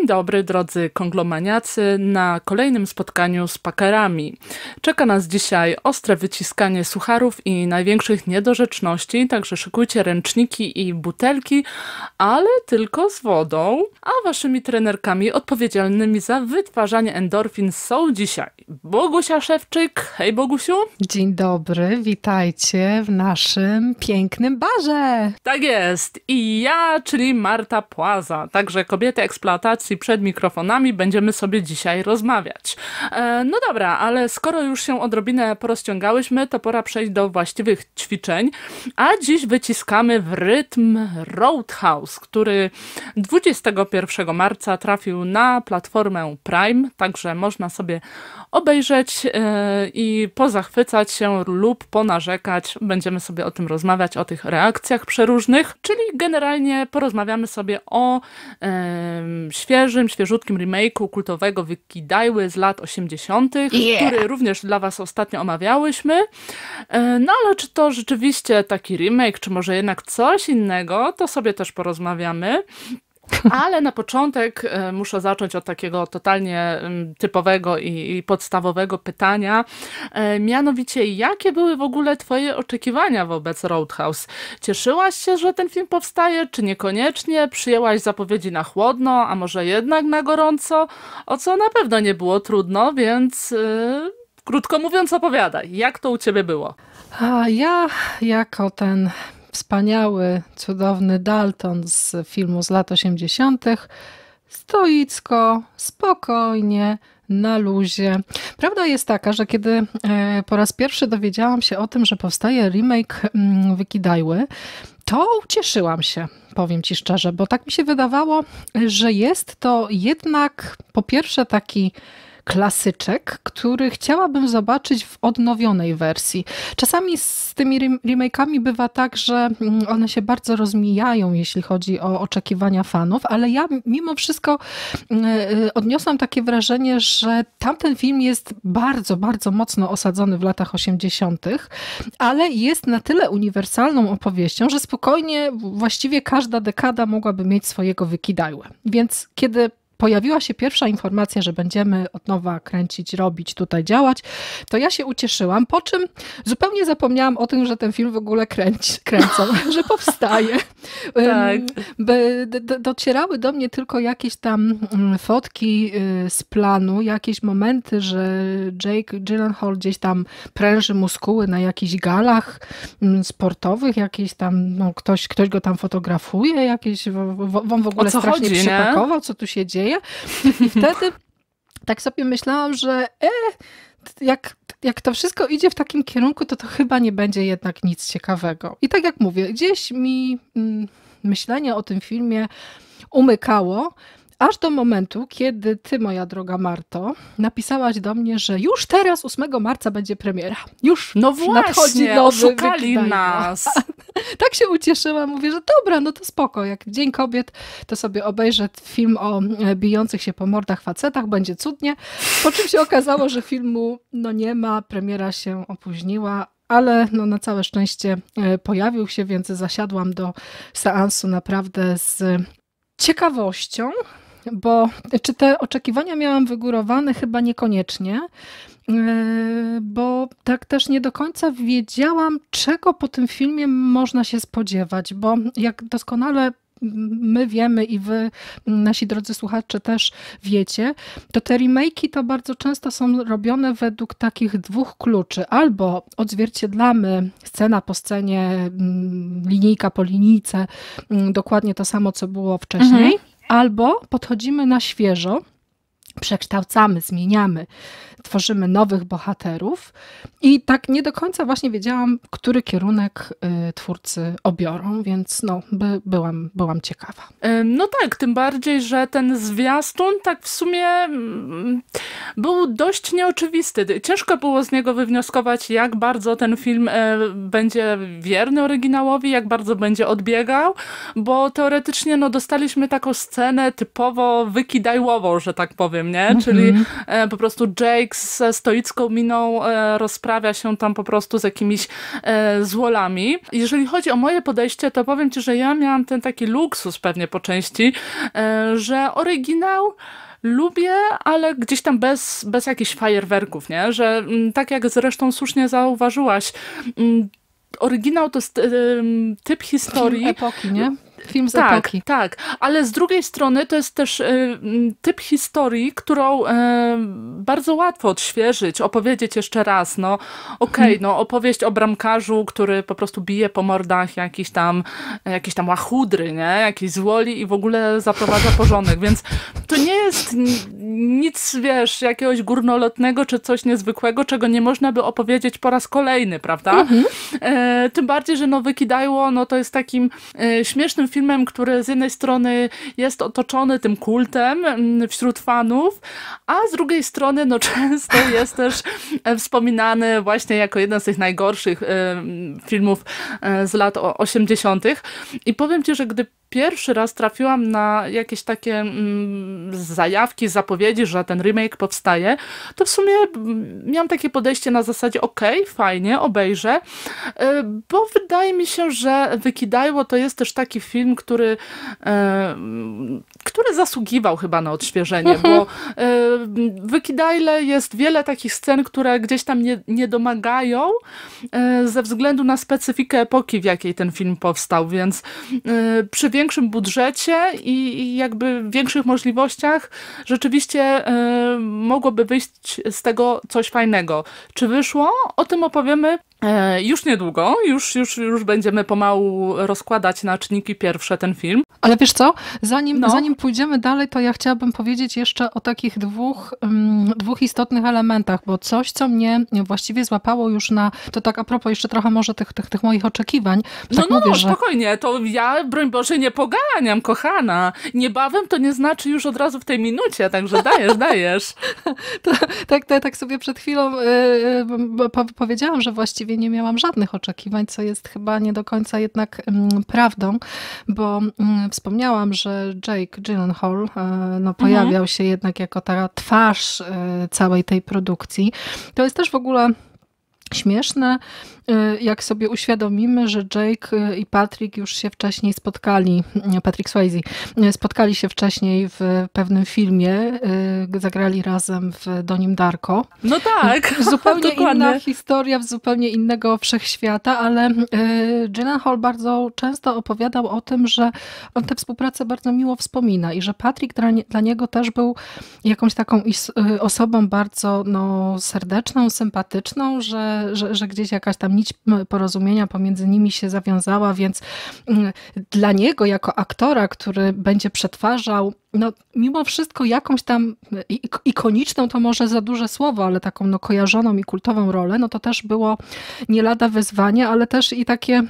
dobry, drodzy konglomaniacy, na kolejnym spotkaniu z pakerami. Czeka nas dzisiaj ostre wyciskanie sucharów i największych niedorzeczności, także szykujcie ręczniki i butelki, ale tylko z wodą. A waszymi trenerkami odpowiedzialnymi za wytwarzanie endorfin są dzisiaj Bogusia Szewczyk. Hej Bogusiu. Dzień dobry, witajcie w naszym pięknym barze. Tak jest. I ja, czyli Marta Płaza. Także kobiety eksploatacji przed mikrofonami będziemy sobie dzisiaj rozmawiać. No dobra, ale skoro już się odrobinę porozciągałyśmy, to pora przejść do właściwych ćwiczeń. A dziś wyciskamy w rytm Roadhouse, który 21 marca trafił na platformę Prime, także można sobie obejrzeć i pozachwycać się lub ponarzekać. Będziemy sobie o tym rozmawiać, o tych reakcjach przeróżnych, czyli generalnie porozmawiamy sobie o świeżutkim remake'u kultowego Wykidajły z lat 80., który również dla was ostatnio omawiałyśmy. No ale czy to rzeczywiście taki remake, czy może jednak coś innego, to sobie też porozmawiamy. Ale na początek muszę zacząć od takiego totalnie typowego i podstawowego pytania. Mianowicie, jakie były w ogóle twoje oczekiwania wobec Roadhouse? Cieszyłaś się, że ten film powstaje, czy niekoniecznie? Przyjęłaś zapowiedzi na chłodno, a może jednak na gorąco? O co na pewno nie było trudno, więc krótko mówiąc opowiadaj. Jak to u ciebie było? A ja jako ten wspaniały, cudowny Dalton z filmu z lat 80. stoicko, spokojnie, na luzie. Prawda jest taka, że kiedy po raz pierwszy dowiedziałam się o tym, że powstaje remake Wykidajły, to ucieszyłam się, powiem ci szczerze, bo tak mi się wydawało, że jest to jednak po pierwsze taki klasyczek, który chciałabym zobaczyć w odnowionej wersji. Czasami z tymi remake'ami bywa tak, że one się bardzo rozmijają, jeśli chodzi o oczekiwania fanów, ale ja mimo wszystko odniosłam takie wrażenie, że tamten film jest bardzo, bardzo mocno osadzony w latach 80., ale jest na tyle uniwersalną opowieścią, że spokojnie właściwie każda dekada mogłaby mieć swojego Wykidajłę. Więc kiedy pojawiła się pierwsza informacja, że będziemy od nowa kręcić, robić, tutaj działać, to ja się ucieszyłam, po czym zupełnie zapomniałam o tym, że ten film w ogóle kręcą, że powstaje. Tak. Docierały do mnie tylko jakieś tam fotki z planu, jakieś momenty, że Jake Gyllenhaal gdzieś tam pręży muskuły na jakichś galach sportowych, jakieś tam, no, ktoś go tam fotografuje, jakieś, on w ogóle strasznie przypakował, co tu się dzieje. I wtedy tak sobie myślałam, że jak to wszystko idzie w takim kierunku, to chyba nie będzie jednak nic ciekawego. I tak jak mówię, gdzieś mi myślenie o tym filmie umykało, aż do momentu, kiedy ty, moja droga Marto, napisałaś do mnie, że już teraz 8 marca będzie premiera. Już no nadchodzi właśnie, nowy oszukali nas. Tak się ucieszyłam, mówię, że dobra, no to spoko, jak Dzień Kobiet, to sobie obejrzę film o bijących się po mordach facetach, będzie cudnie. Po czym się okazało, że filmu no nie ma, premiera się opóźniła, ale no na całe szczęście pojawił się, więc zasiadłam do seansu naprawdę z ciekawością, bo czy te oczekiwania miałam wygórowane? Chyba niekoniecznie, bo tak też nie do końca wiedziałam, czego po tym filmie można się spodziewać, bo jak doskonale my wiemy i wy, nasi drodzy słuchacze, też wiecie, to te remake'i to bardzo często są robione według takich dwóch kluczy. Albo odzwierciedlamy scena po scenie, linijka po linijce, dokładnie to samo, co było wcześniej, albo podchodzimy na świeżo, przekształcamy, zmieniamy, tworzymy nowych bohaterów i tak nie do końca właśnie wiedziałam, który kierunek twórcy obiorą, więc no, byłam ciekawa. No tak, tym bardziej, że ten zwiastun tak w sumie był dość nieoczywisty. Ciężko było z niego wywnioskować, jak bardzo ten film będzie wierny oryginałowi, jak bardzo będzie odbiegał, bo teoretycznie no, dostaliśmy taką scenę typowo wykidajłową, że tak powiem, filmem, nie? Czyli po prostu Jake ze stoicką miną rozprawia się tam po prostu z jakimiś złolami. Jeżeli chodzi o moje podejście, to powiem ci, że ja miałam ten taki luksus pewnie po części, że oryginał lubię, ale gdzieś tam bez jakichś fajerwerków, nie? Że tak jak zresztą słusznie zauważyłaś, oryginał to jest typ historii. Film epoki, nie? Film z tak, epoki. Tak, ale z drugiej strony to jest też typ historii, którą bardzo łatwo odświeżyć, opowiedzieć jeszcze raz. No okej, no opowieść o bramkarzu, który po prostu bije po mordach jakieś tam łachudry, nie? Jakiejś złoli i w ogóle zaprowadza porządek, więc to nie jest nic, wiesz, jakiegoś górnolotnego czy coś niezwykłego, czego nie można by opowiedzieć po raz kolejny, prawda? Tym bardziej, że Nowy Kidajło, no to jest takim śmiesznym filmem, który z jednej strony jest otoczony tym kultem wśród fanów, a z drugiej strony no często jest też wspominany właśnie jako jeden z tych najgorszych filmów z lat 80. I powiem ci, że gdy pierwszy raz trafiłam na jakieś takie zajawki, zapowiedzi, że ten remake powstaje, to w sumie miałam takie podejście na zasadzie okej, fajnie, obejrzę, bo wydaje mi się, że Wykidajło to jest też taki film, który zasługiwał chyba na odświeżenie, bo w Wykidajle jest wiele takich scen, które gdzieś tam nie domagają ze względu na specyfikę epoki, w jakiej ten film powstał, więc przy większym budżecie i jakby większych możliwościach rzeczywiście mogłoby wyjść z tego coś fajnego. Czy wyszło? O tym opowiemy już niedługo. Już będziemy pomału rozkładać na czynniki pierwsze ten film. Ale wiesz co? Zanim pójdziemy dalej, to ja chciałabym powiedzieć jeszcze o takich dwóch istotnych elementach, bo coś, co mnie właściwie złapało już to tak a propos jeszcze trochę może tych moich oczekiwań. Tak mówię, że... spokojnie, to ja, broń Boże, nie poganiam, kochana. Niebawem to nie znaczy już od razu w tej minucie, także dajesz. Tak sobie przed chwilą powiedziałam, że właściwie nie miałam żadnych oczekiwań, co jest chyba nie do końca jednak prawdą, bo wspomniałam, że Jake Gyllenhaal pojawiał się jednak jako ta twarz całej tej produkcji. To jest też w ogóle śmieszne, jak sobie uświadomimy, że Jake i Patrick już się wcześniej spotkali, Patrick Swayze, spotkali się wcześniej w pewnym filmie, zagrali razem w Donim Darko. No tak, zupełnie inna historia, z zupełnie innego wszechświata, ale Gyllenhaal bardzo często opowiadał o tym, że on tę współpracę bardzo miło wspomina i że Patrick dla niego też był jakąś taką osobą bardzo serdeczną, sympatyczną, że gdzieś jakaś tam nić porozumienia pomiędzy nimi się zawiązała, więc dla niego jako aktora, który będzie przetwarzał mimo wszystko jakąś tam ikoniczną, to może za duże słowo, ale taką kojarzoną i kultową rolę, to też było nie lada wyzwanie, ale też i takie,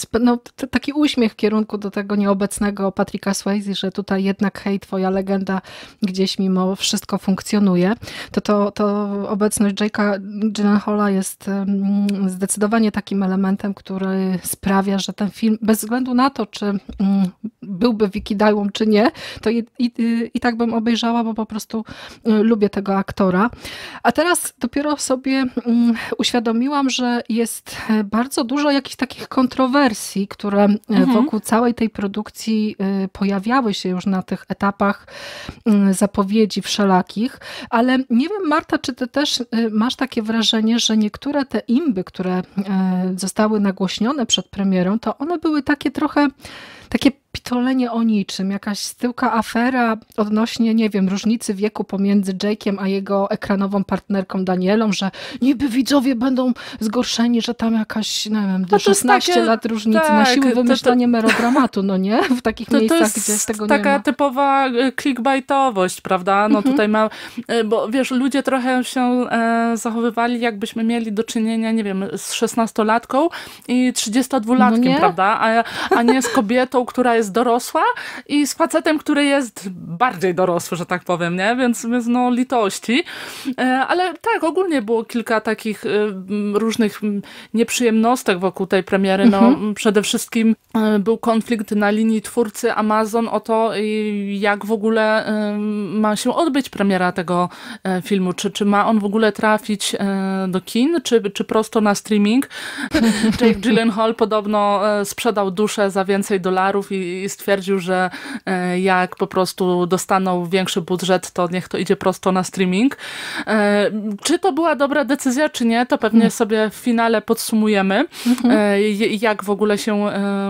taki uśmiech w kierunku do tego nieobecnego Patricka Swayze, że tutaj jednak hej, twoja legenda gdzieś mimo wszystko funkcjonuje. To obecność Jake'a Gyllenhaala jest zdecydowanie takim elementem, który sprawia, że ten film, bez względu na to, czy byłby Wykidajłą, czy nie, to i tak bym obejrzała, bo po prostu lubię tego aktora. A teraz dopiero sobie uświadomiłam, że jest bardzo dużo jakichś takich kontrowersji, które wokół całej tej produkcji pojawiały się już na tych etapach zapowiedzi wszelakich, ale nie wiem, Marta, czy ty też masz takie wrażenie, że niektóre te imby, które zostały nagłośnione przed premierą, to one były takie trochę takie pitolenie o niczym, jakaś tyłka afera odnośnie, nie wiem, różnicy wieku pomiędzy Jake'iem a jego ekranową partnerką Danielą, że niby widzowie będą zgorszeni, że tam jakaś, nie wiem, 16 lat różnicy, na siłę wymyślanie melodramatu, nie? W takich miejscach, gdzie tego nie ma. To jest taka typowa clickbaitowość, prawda? Tutaj bo wiesz, ludzie trochę się zachowywali, jakbyśmy mieli do czynienia, nie wiem, z 16-latką i 32-latkiem, prawda? A nie z kobietą kobietą, która jest dorosła i z facetem, który jest bardziej dorosły, że tak powiem, nie? Więc no litości. Ale tak, ogólnie było kilka takich różnych nieprzyjemnostek wokół tej premiery. No, przede wszystkim był konflikt na linii twórcy Amazon o to, jak w ogóle ma się odbyć premiera tego filmu. Czy ma on w ogóle trafić do kin, czy prosto na streaming. Jake Gyllenhaal podobno sprzedał duszę za więcej dolarów i stwierdził, że jak po prostu dostaną większy budżet, to niech to idzie prosto na streaming. Czy to była dobra decyzja, czy nie, to pewnie sobie w finale podsumujemy, jak w ogóle się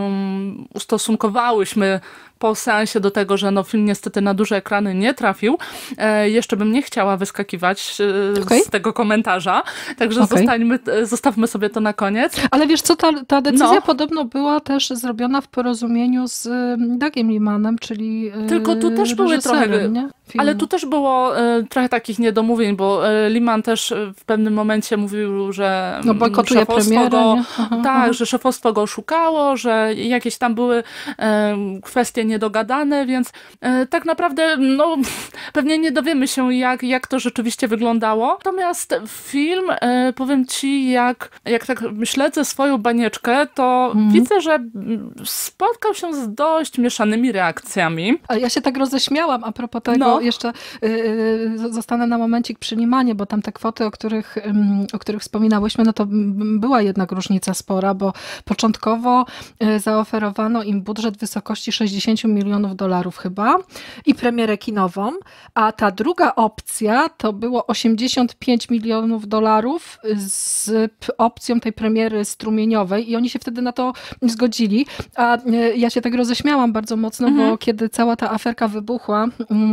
ustosunkowałyśmy po seansie do tego, że no film niestety na duże ekrany nie trafił. Jeszcze bym nie chciała wyskakiwać z tego komentarza, także zostawmy sobie to na koniec. Ale wiesz co, ta decyzja podobno była też zrobiona w porozumieniu z Dougiem Limanem, czyli tylko tu też były trochę, nie? Ale tu też było trochę takich niedomówień, bo Liman też w pewnym momencie mówił, że bojkotuje premierę, że szefostwo go oszukało, że jakieś tam były kwestie niedogadane, więc tak naprawdę no, pewnie nie dowiemy się, jak to rzeczywiście wyglądało. Natomiast film, powiem ci, jak tak śledzę swoją banieczkę, to widzę, że spotkał się z dość mieszanymi reakcjami. Ale ja się tak roześmiałam a propos tego, jeszcze zostanę na momencik przy Limanie, bo tam te kwoty, o których wspominałyśmy, no to była jednak różnica spora, bo początkowo zaoferowano im budżet w wysokości 60 milionów dolarów chyba i premierę kinową, a ta druga opcja to było 85 milionów dolarów z opcją tej premiery strumieniowej i oni się wtedy na to zgodzili, a ja się tak roześmiałam bardzo mocno, bo kiedy cała ta aferka wybuchła,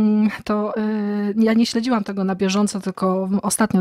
to ja nie śledziłam tego na bieżąco, tylko ostatnio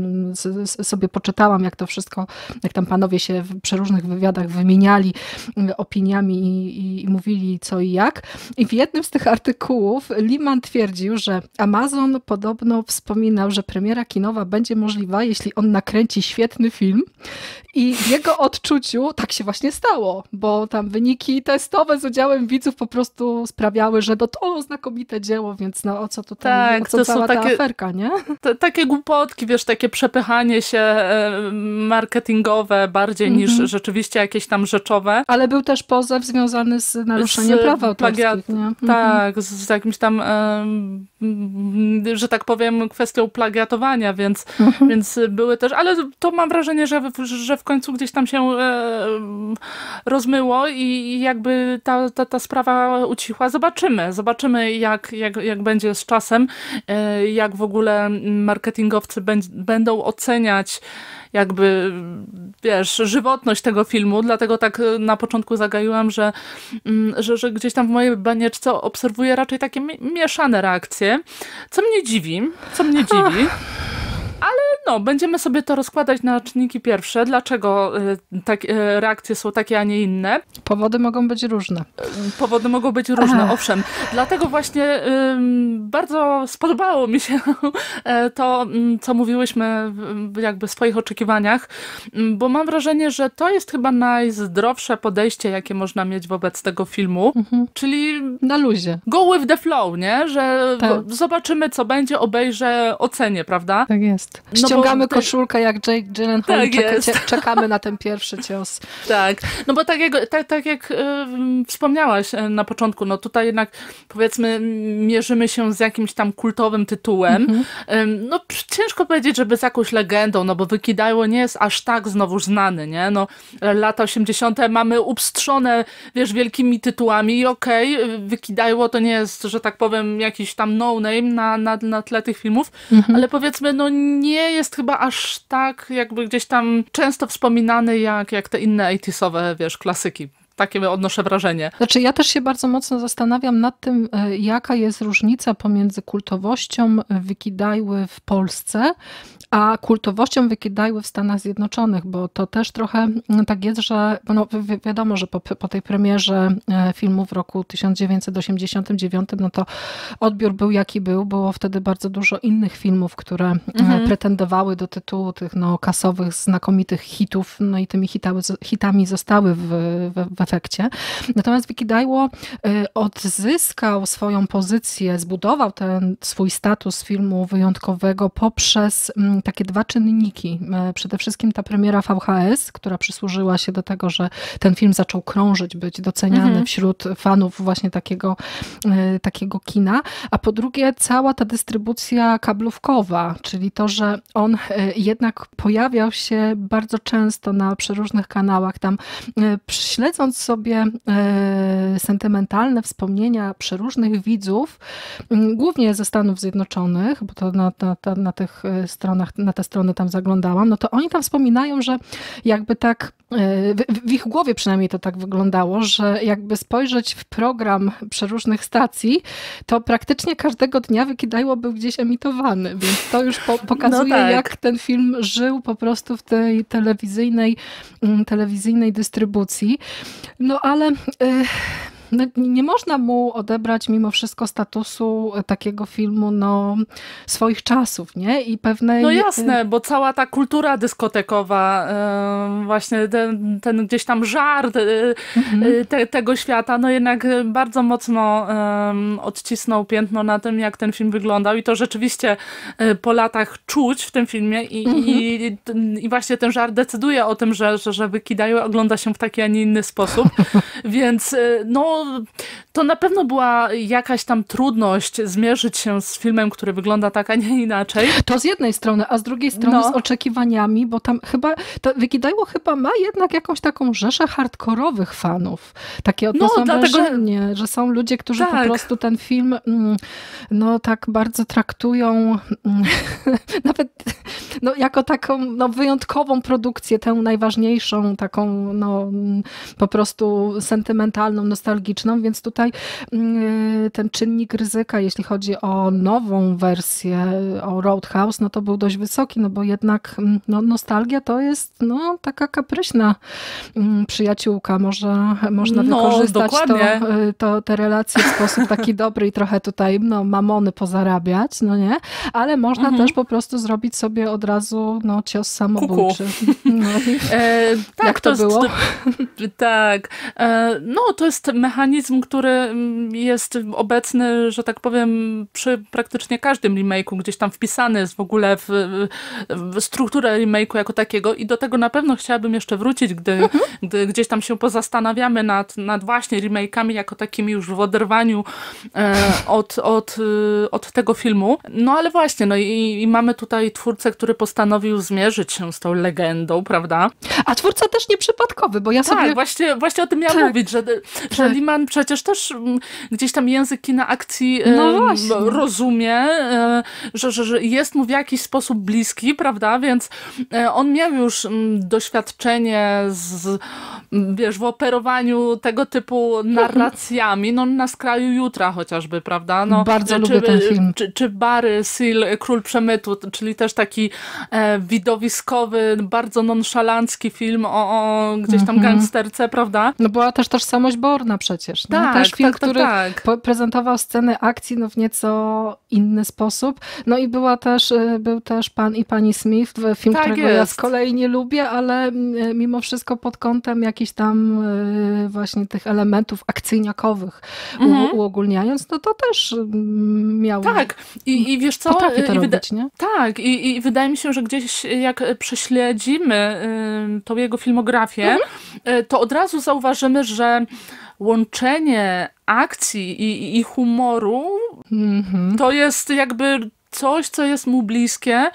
sobie poczytałam, jak to wszystko, jak tam panowie się w przeróżnych wywiadach wymieniali opiniami i mówili co i jak. I w jednym z tych artykułów Liman twierdził, że Amazon podobno wspominał, że premiera kinowa będzie możliwa, jeśli on nakręci świetny film i w jego odczuciu tak się właśnie stało, bo tam wyniki testowe z udziałem widzów po prostu sprawiały, że to znakomite dzieło, więc no o co tutaj, o co cała ta aferka, nie? Takie głupotki, wiesz, takie przepychanie się marketingowe bardziej niż rzeczywiście jakieś tam rzeczowe. Ale był też pozew związany z naruszeniem praw autorskich. Tak, z jakimś tam, że tak powiem, kwestią plagiatowania, więc były też, ale to mam wrażenie, że w końcu gdzieś tam się rozmyło i jakby ta sprawa ucichła. Zobaczymy jak będzie z czasem, jak w ogóle marketingowcy będą oceniać jakby, wiesz, żywotność tego filmu, dlatego tak na początku zagaiłam, że gdzieś tam w mojej banieczce obserwuję raczej takie mieszane reakcje, co mnie dziwi. Ale będziemy sobie to rozkładać na czynniki pierwsze. Dlaczego reakcje są takie, a nie inne? Powody mogą być różne. Owszem. Dlatego właśnie bardzo spodobało mi się to, co mówiłyśmy jakby w swoich oczekiwaniach, bo mam wrażenie, że to jest chyba najzdrowsze podejście, jakie można mieć wobec tego filmu, czyli na luzie. Go with the flow, nie? Że zobaczymy, co będzie, obejrzę, ocenię, prawda? Tak jest. Ściągamy koszulkę jak Jake Gyllenhaal, czekamy na ten pierwszy cios. Tak, no bo tak jak wspomniałaś na początku, no tutaj jednak powiedzmy mierzymy się z jakimś tam kultowym tytułem. No ciężko powiedzieć, żeby z jakąś legendą, no bo Wykidajło nie jest aż tak znowuż znany, nie? No lata 80. mamy upstrzone, wiesz, wielkimi tytułami i Wykidajło to nie jest, że tak powiem, jakiś tam no-name na tle tych filmów, ale powiedzmy, no nie jest chyba aż tak jakby gdzieś tam często wspominany jak te inne 80-owe, wiesz, klasyki. Takie odnoszę wrażenie. Znaczy ja też się bardzo mocno zastanawiam nad tym, jaka jest różnica pomiędzy kultowością Wykidajły w Polsce, a kultowością Wykidajły w Stanach Zjednoczonych, bo to też trochę tak jest, że wiadomo, że po tej premierze filmu w roku 1989, no to odbiór był jaki był. Było wtedy bardzo dużo innych filmów, które pretendowały do tytułu tych kasowych, znakomitych hitów, no i tymi hitami zostały we efekcie. Natomiast Vicky Daiwo odzyskał swoją pozycję, zbudował ten swój status filmu wyjątkowego poprzez takie dwa czynniki. Przede wszystkim ta premiera VHS, która przysłużyła się do tego, że ten film zaczął krążyć, być doceniany wśród fanów właśnie takiego kina, a po drugie cała ta dystrybucja kablówkowa, czyli to, że on jednak pojawiał się bardzo często na przeróżnych kanałach, tam śledząc sobie sentymentalne wspomnienia przeróżnych widzów, głównie ze Stanów Zjednoczonych, bo to na tych stronach, na te strony tam zaglądałam, no to oni tam wspominają, że jakby tak, w ich głowie przynajmniej to tak wyglądało, że jakby spojrzeć w program przeróżnych stacji, to praktycznie każdego dnia Vicky Daiwo był gdzieś emitowany, więc to już pokazuje, no tak, jak ten film żył po prostu w tej telewizyjnej dystrybucji. No ale no, nie można mu odebrać mimo wszystko statusu takiego filmu swoich czasów, nie? I pewnej... No jasne, bo cała ta kultura dyskotekowa, właśnie ten gdzieś tam żart tego świata, no jednak bardzo mocno odcisnął piętno na tym, jak ten film wyglądał i to rzeczywiście po latach czuć w tym filmie i właśnie ten żart decyduje o tym, że Vicky Daiwo ogląda się w taki, a nie inny sposób, więc no to na pewno była jakaś tam trudność zmierzyć się z filmem, który wygląda tak, a nie inaczej. To z jednej strony, a z drugiej strony z oczekiwaniami, bo tam chyba, Vicky Daiwo chyba ma jednak jakąś taką rzeszę hardkorowych fanów. Takie odniosłam wrażenie, że są ludzie, którzy po prostu ten film tak bardzo traktują nawet jako taką wyjątkową produkcję, tę najważniejszą, taką po prostu sentymentalną, nostalgiczną, więc tutaj ten czynnik ryzyka, jeśli chodzi o nową wersję, o Roadhouse, to był dość wysoki, bo jednak nostalgia to jest taka przyjaciółka. Można wykorzystać te relacje w sposób taki dobry i trochę tutaj mamony pozarabiać, nie? Ale można też po prostu zrobić sobie od razu cios samobójczy. Jak to było? Tak. To jest mechanizm, który jest obecny, że tak powiem, przy praktycznie każdym remake'u, gdzieś tam wpisany jest w ogóle w strukturę remake'u jako takiego i do tego na pewno chciałabym jeszcze wrócić, gdy gdzieś tam się pozastanawiamy nad właśnie remake'ami jako takimi już w oderwaniu od tego filmu. Ale właśnie, i mamy tutaj twórcę, który postanowił zmierzyć się z tą legendą, prawda? A twórca też nieprzypadkowy, bo ja sobie... Właśnie o tym miałam mówić, że Liman przecież też gdzieś tam język kina akcji rozumie, że jest mu w jakiś sposób bliski, prawda? Więc on miał już doświadczenie w operowaniu tego typu narracjami, na skraju jutra chociażby, prawda? Bardzo lubię ten film. Czy Barry Seal, Król Przemytu, czyli też taki widowiskowy, bardzo nonszalancki film o gdzieś tam gangsterce, prawda? Była też tożsamość Bourna przecież. Tak, też film, który prezentował sceny akcji w nieco inny sposób. I był też Pan i Pani Smith, film, którego ja z kolei nie lubię, ale mimo wszystko pod kątem jakichś tam właśnie tych elementów akcyjniakowych uogólniając, to też miał... Tak. I wiesz co? Potrafi to robić, nie? Tak. I wydaje mi się, że gdzieś jak prześledzimy tą jego filmografię, to od razu zauważymy, że łączenie akcji i humoru to jest jakby coś, co jest mu bliskie,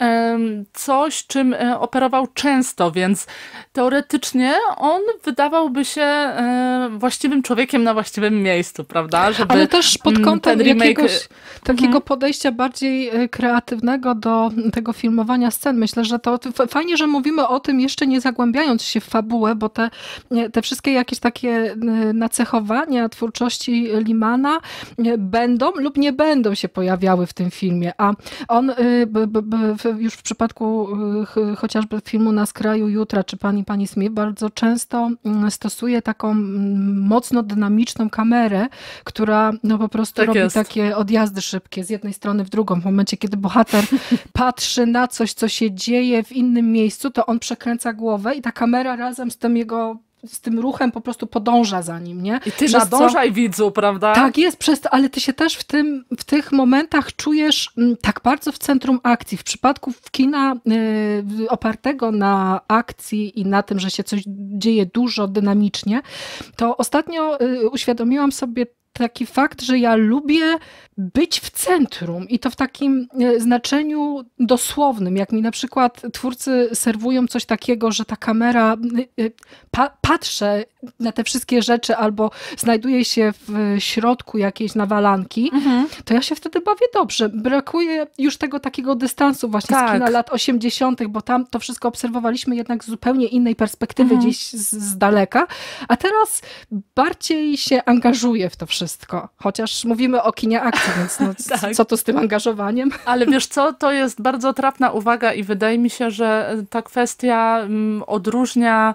coś, czym operował często, więc teoretycznie on wydawałby się właściwym człowiekiem na właściwym miejscu, prawda? Ale też pod kątem jakiegoś takiego podejścia bardziej kreatywnego do tego filmowania scen. Myślę, że to fajnie, że mówimy o tym, jeszcze nie zagłębiając się w fabułę, bo te wszystkie jakieś takie nacechowania twórczości Limana będą lub nie będą się pojawiały w tym filmie. A on już w przypadku chociażby filmu Na skraju jutra, czy Pan i Pani Smith, bardzo często stosuje taką mocno dynamiczną kamerę, która po prostu robi takie odjazdy szybkie z jednej strony w drugą. W momencie, kiedy bohater patrzy na coś, co się dzieje w innym miejscu, to on przekręca głowę i ta kamera razem z tym jego z tym ruchem po prostu podąża za nim, nie? I ty nadążaj widzu, prawda? Tak jest, ale ty się też w tych momentach czujesz tak bardzo w centrum akcji. W przypadku kina opartego na akcji i na tym, że się coś dzieje dużo, dynamicznie, to ostatnio uświadomiłam sobie taki fakt, że ja lubię być w centrum i to w takim znaczeniu dosłownym, jak mi na przykład twórcy serwują coś takiego, że ta kamera patrzę na te wszystkie rzeczy albo znajduje się w środku jakiejś nawalanki, to ja się wtedy bawię dobrze. Brakuje już tego takiego dystansu właśnie z kina lat 80., bo tam to wszystko obserwowaliśmy jednak z zupełnie innej perspektywy, gdzieś z daleka, a teraz bardziej się angażuję w to wszystko. Chociaż mówimy o kinie akcji, więc co tu z tym angażowaniem? Ale wiesz co, to jest bardzo trafna uwaga i wydaje mi się, że ta kwestia odróżnia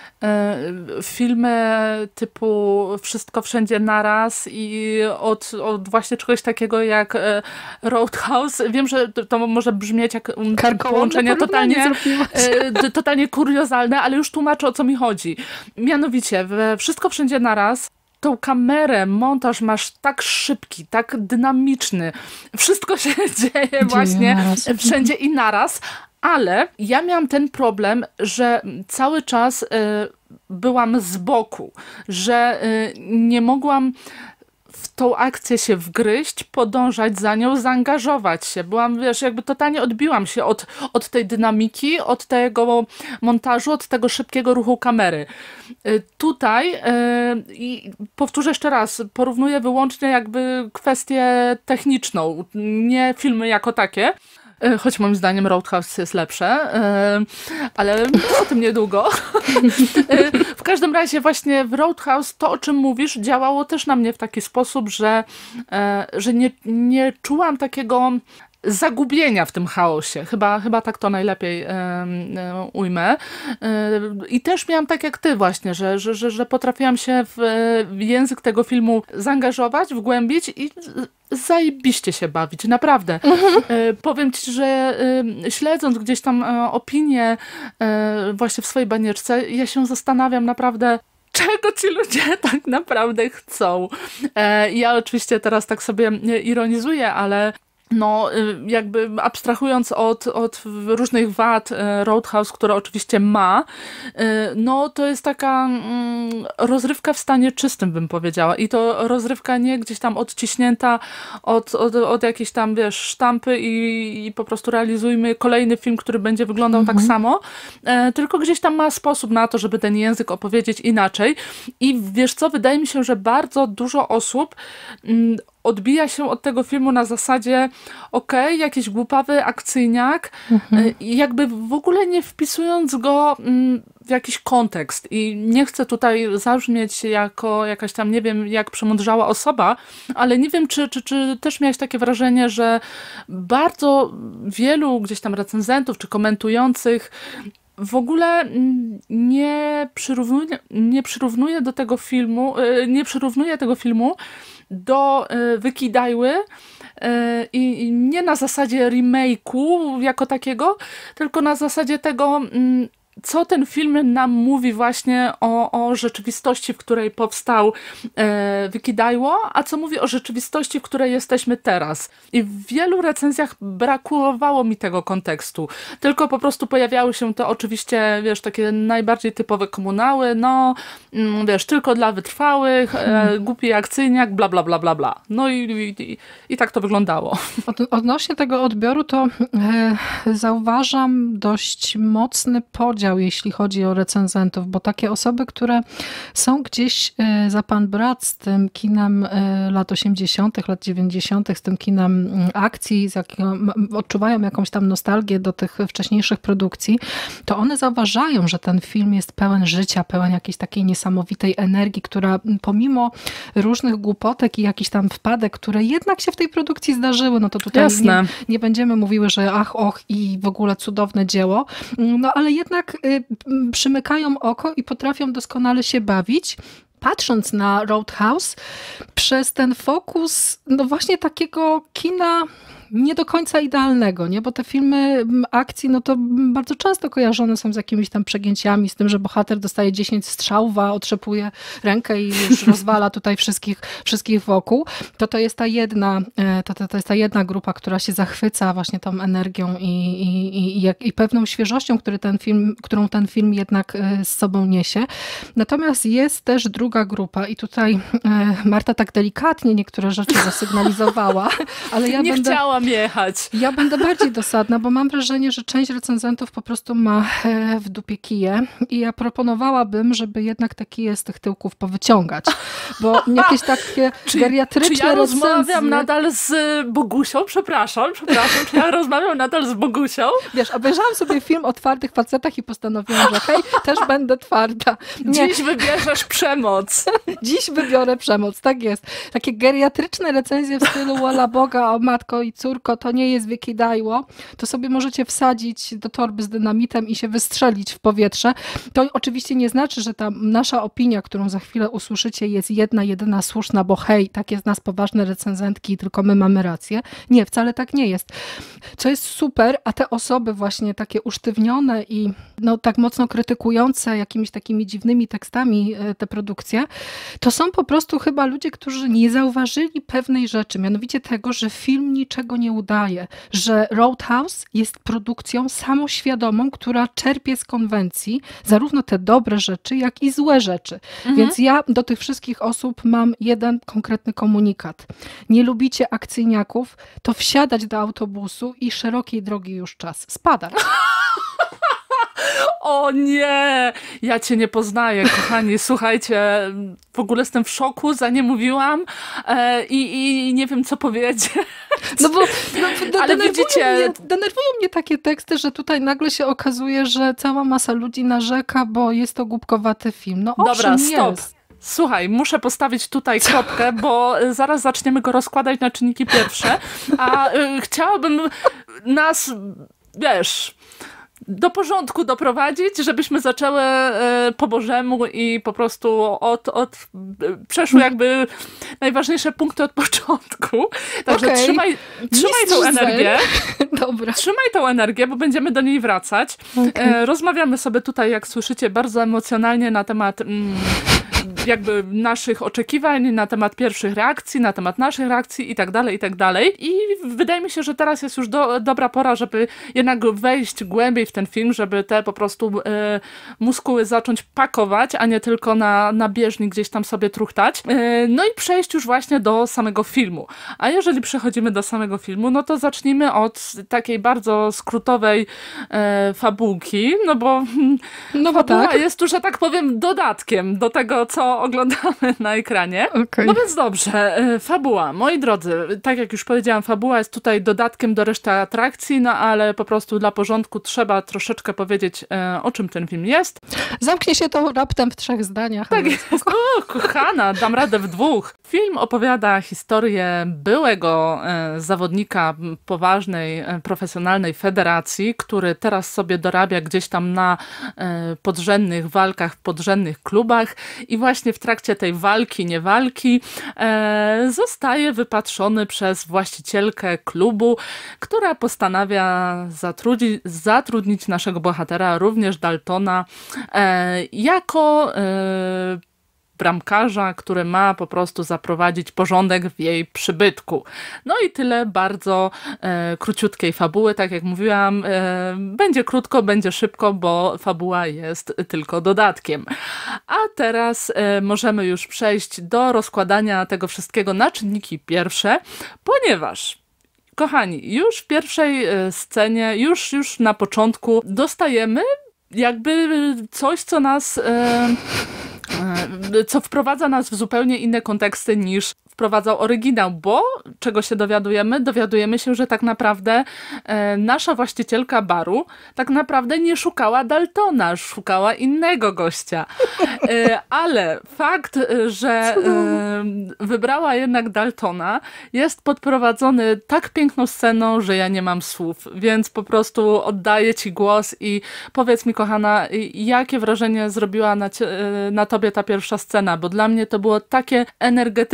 filmy typu Wszystko wszędzie naraz i od właśnie czegoś takiego jak Roadhouse. Wiem, że to może brzmieć jak połączenie totalnie kuriozalne, ale już tłumaczę, o co mi chodzi. Mianowicie, Wszystko wszędzie naraz tą kamerę, montaż masz tak szybki, tak dynamiczny. Wszystko się dzieje właśnie wszędzie i naraz, ale ja miałam ten problem, że cały czas byłam z boku, że nie mogłam w tą akcję się wgryźć, podążać za nią, zaangażować się. Byłam, jakby totalnie odbiłam się od tej dynamiki, od tego montażu, od tego szybkiego ruchu kamery. Tutaj, i powtórzę jeszcze raz, porównuję wyłącznie jakby kwestię techniczną, nie filmy jako takie. Choć moim zdaniem Roadhouse jest lepsze, ale o tym niedługo. W każdym razie właśnie w Roadhouse to, o czym mówisz, działało też na mnie w taki sposób, że nie czułam takiego zagubienia w tym chaosie. Chyba tak to najlepiej ujmę. I też miałam tak jak ty właśnie, że potrafiłam się w język tego filmu zaangażować, wgłębić i zajebiście się bawić, naprawdę. Powiem ci, że śledząc gdzieś tam opinie właśnie w swojej banieczce, ja się zastanawiam naprawdę, czego ci ludzie tak naprawdę chcą. Ja oczywiście teraz tak sobie ironizuję, ale no, jakby abstrahując od różnych wad Roadhouse, które oczywiście ma, no to jest taka rozrywka w stanie czystym, bym powiedziała. I to rozrywka nie gdzieś tam odciśnięta od jakiejś tam, wiesz, sztampy i po prostu realizujmy kolejny film, który będzie wyglądał tak samo, tylko gdzieś tam ma sposób na to, żeby ten język opowiedzieć inaczej. I wiesz co, wydaje mi się, że bardzo dużo osób odbija się od tego filmu na zasadzie jakiś głupawy akcyjniak, jakby w ogóle nie wpisując go w jakiś kontekst. I nie chcę tutaj zabrzmieć jako jakaś tam, nie wiem, jak przemądrzała osoba, ale nie wiem, czy też miałeś takie wrażenie, że bardzo wielu gdzieś tam recenzentów czy komentujących w ogóle nie przyrównuje do tego filmu, nie przyrównuje tego filmu do Wykidajły i nie na zasadzie remake'u jako takiego, tylko na zasadzie tego, co ten film nam mówi właśnie o rzeczywistości, w której powstał Wykidajło, a co mówi o rzeczywistości, w której jesteśmy teraz. I w wielu recenzjach brakowało mi tego kontekstu. Tylko po prostu pojawiały się to oczywiście, wiesz, takie najbardziej typowe komunały, no, wiesz, tylko dla wytrwałych, głupi akcyjniak, bla, bla, bla, bla, bla. No i tak to wyglądało. Odnośnie tego odbioru to zauważam dość mocny podział, jeśli chodzi o recenzentów, bo takie osoby, które są gdzieś za pan brat z tym kinem lat 80., lat 90., z tym kinem akcji, odczuwają jakąś tam nostalgię do tych wcześniejszych produkcji, to one zauważają, że ten film jest pełen życia, pełen jakiejś takiej niesamowitej energii, która pomimo różnych głupotek i jakichś tam wpadek, które jednak się w tej produkcji zdarzyły, no to tutaj nie będziemy mówiły, że i w ogóle cudowne dzieło, no ale jednak przymykają oko i potrafią doskonale się bawić, patrząc na Roadhouse przez ten fokus, no właśnie takiego kina nie do końca idealnego, nie? Bo te filmy akcji, no to bardzo często kojarzone są z jakimiś tam przegięciami, z tym, że bohater dostaje 10 strzałów, a otrzepuje rękę i już rozwala tutaj wszystkich wokół. To jest ta jedna, to jest ta jedna grupa, która się zachwyca właśnie tą energią i pewną świeżością, którą ten film jednak z sobą niesie. Natomiast jest też druga grupa i tutaj Marta tak delikatnie niektóre rzeczy zasygnalizowała, ale ja chciałam jechać. Ja będę bardziej dosadna, bo mam wrażenie, że część recenzentów po prostu ma w dupie kije i ja proponowałabym, żeby jednak te kije z tych tyłków powyciągać, bo jakieś takie geriatryczne Czy ja recenzje... rozmawiam nadal z Bogusią? Przepraszam, czy ja rozmawiam nadal z Bogusią? Wiesz, obejrzałam sobie film o twardych facetach i postanowiłam, że hej, też będę twarda. Nie. Dziś wybierzesz przemoc. Dziś wybiorę przemoc, tak jest. Takie geriatryczne recenzje w stylu Wola Boga, o matko i córko, to nie jest wykidajło, to sobie możecie wsadzić do torby z dynamitem i się wystrzelić w powietrze. To oczywiście nie znaczy, że ta nasza opinia, którą za chwilę usłyszycie, jest jedyna słuszna, bo hej, tak jest nas poważne recenzentki i tylko my mamy rację. Nie, wcale tak nie jest. Co jest super, a te osoby właśnie takie usztywnione i no, tak mocno krytykujące jakimiś takimi dziwnymi tekstami te produkcje, to są po prostu chyba ludzie, którzy nie zauważyli pewnej rzeczy, mianowicie tego, że film niczego nie udaje, że Roadhouse jest produkcją samoświadomą, która czerpie z konwencji zarówno te dobre rzeczy, jak i złe rzeczy. Więc ja do tych wszystkich osób mam jeden konkretny komunikat. Nie lubicie akcyjniaków, to wsiadać do autobusu i szerokiej drogi już czas. Spadać. O nie, ja cię nie poznaję, kochani, słuchajcie, w ogóle jestem w szoku, za nie mówiłam i nie wiem, co powiedzieć. No bo ale widzicie... Denerwują mnie takie teksty, że tutaj nagle się okazuje, że cała masa ludzi narzeka, bo jest to głupkowaty film. No owszem, dobra, stop. jest. Słuchaj, muszę postawić tutaj kropkę, bo zaraz zaczniemy go rozkładać na czynniki pierwsze, a chciałabym nas, wiesz... do porządku doprowadzić, żebyśmy zaczęły po Bożemu i po prostu przeszły jakby najważniejsze punkty od początku. Także trzymaj tą energię. Dobra. Trzymaj tą energię, bo będziemy do niej wracać. Rozmawiamy sobie tutaj, jak słyszycie, bardzo emocjonalnie na temat jakby naszych oczekiwań, na temat pierwszych reakcji, na temat naszych reakcji i tak dalej, i tak dalej. I wydaje mi się, że teraz jest już dobra pora, żeby jednak wejść głębiej w ten film, żeby te po prostu muskuły zacząć pakować, a nie tylko na bieżni gdzieś tam sobie truchtać. No i przejść już właśnie do samego filmu. A jeżeli przechodzimy do samego filmu, no to zacznijmy od takiej bardzo skrótowej fabułki, no bo fabuła jest tu, że tak powiem, dodatkiem do tego, co oglądamy na ekranie. Okay. No więc dobrze, fabuła. Moi drodzy, tak jak już powiedziałam, fabuła jest tutaj dodatkiem do reszty atrakcji, no ale po prostu dla porządku trzeba troszeczkę powiedzieć, o czym ten film jest. Zamknie się to raptem w 3 zdaniach. Tak jest. Kochana, dam radę w 2. Film opowiada historię byłego zawodnika poważnej, profesjonalnej federacji, który teraz sobie dorabia gdzieś tam na podrzędnych walkach, w podrzędnych klubach i właśnie w trakcie tej walki, nie walki, zostaje wypatrzony przez właścicielkę klubu, która postanawia zatrudnić naszego bohatera, również Daltona, jako bramkarza, który ma po prostu zaprowadzić porządek w jej przybytku. No i tyle bardzo króciutkiej fabuły. Tak jak mówiłam, będzie krótko, będzie szybko, bo fabuła jest tylko dodatkiem. A teraz możemy już przejść do rozkładania tego wszystkiego na czynniki pierwsze, ponieważ kochani, już w pierwszej scenie, już na początku dostajemy jakby coś, co nas... co wprowadza nas w zupełnie inne konteksty niż wprowadzał oryginał, bo czego się dowiadujemy? Dowiadujemy się, że tak naprawdę nasza właścicielka baru tak naprawdę nie szukała Daltona, szukała innego gościa. Ale fakt, że wybrała jednak Daltona, jest podprowadzony tak piękną sceną, że ja nie mam słów, więc po prostu oddaję ci głos i powiedz mi, kochana, jakie wrażenie zrobiła na tobie ta pierwsza scena, bo dla mnie to było takie energetyczne kopnięcie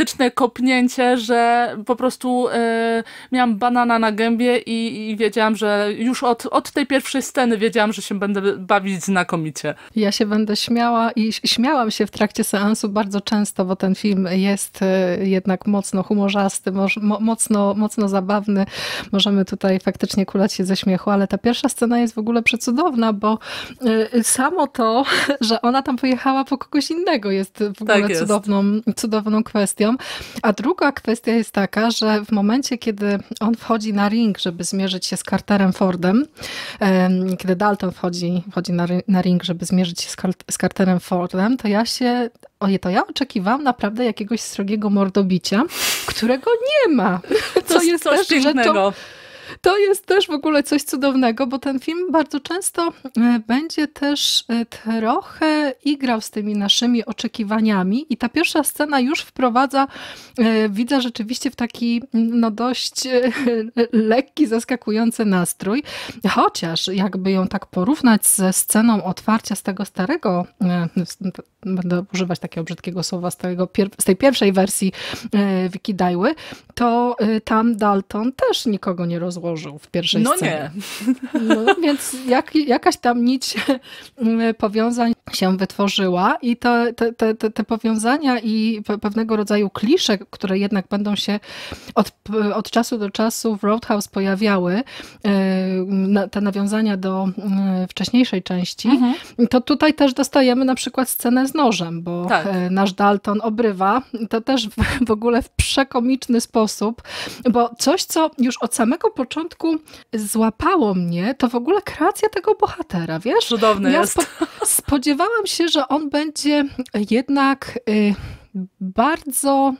kopnięcie, że po prostu miałam banana na gębie i wiedziałam, że już od tej pierwszej sceny wiedziałam, że się będę bawić znakomicie. Ja się będę śmiała i śmiałam się w trakcie seansu bardzo często, bo ten film jest jednak mocno humorzasty, mocno zabawny. Możemy tutaj faktycznie kulać się ze śmiechu, ale ta pierwsza scena jest w ogóle przecudowna, bo samo to, że ona tam pojechała po kogoś innego jest w ogóle cudowną kwestią. A druga kwestia jest taka, że w momencie, kiedy on wchodzi na ring, żeby zmierzyć się z Carterem Fordem, kiedy Dalton wchodzi na ring, żeby zmierzyć się z Carterem Fordem, to ja oczekiwałam naprawdę jakiegoś srogiego mordobicia, którego nie ma. To jest coś pięknego. To jest też w ogóle coś cudownego, bo ten film bardzo często będzie też trochę igrał z tymi naszymi oczekiwaniami i ta pierwsza scena już wprowadza widza rzeczywiście w taki dość lekki, zaskakujący nastrój. Chociaż jakby ją tak porównać ze sceną otwarcia z tego starego, będę używać takiego brzydkiego słowa, z tej pierwszej wersji Vicky Dajły, to tam Dalton też nikogo nie rozłożył w pierwszej scenie. No, więc jakaś tam nić powiązań się wytworzyła i te powiązania i pewnego rodzaju klisze, które jednak będą się od czasu do czasu w Roadhouse pojawiały, te nawiązania do wcześniejszej części, to tutaj też dostajemy na przykład scenę z nożem, bo nasz Dalton obrywa, to też w ogóle w przekomiczny sposób, bo coś, co już od samego początku złapało mnie, to w ogóle kreacja tego bohatera, wiesz? Cudowny jest. Spodziewałam się, że on będzie jednak bardzo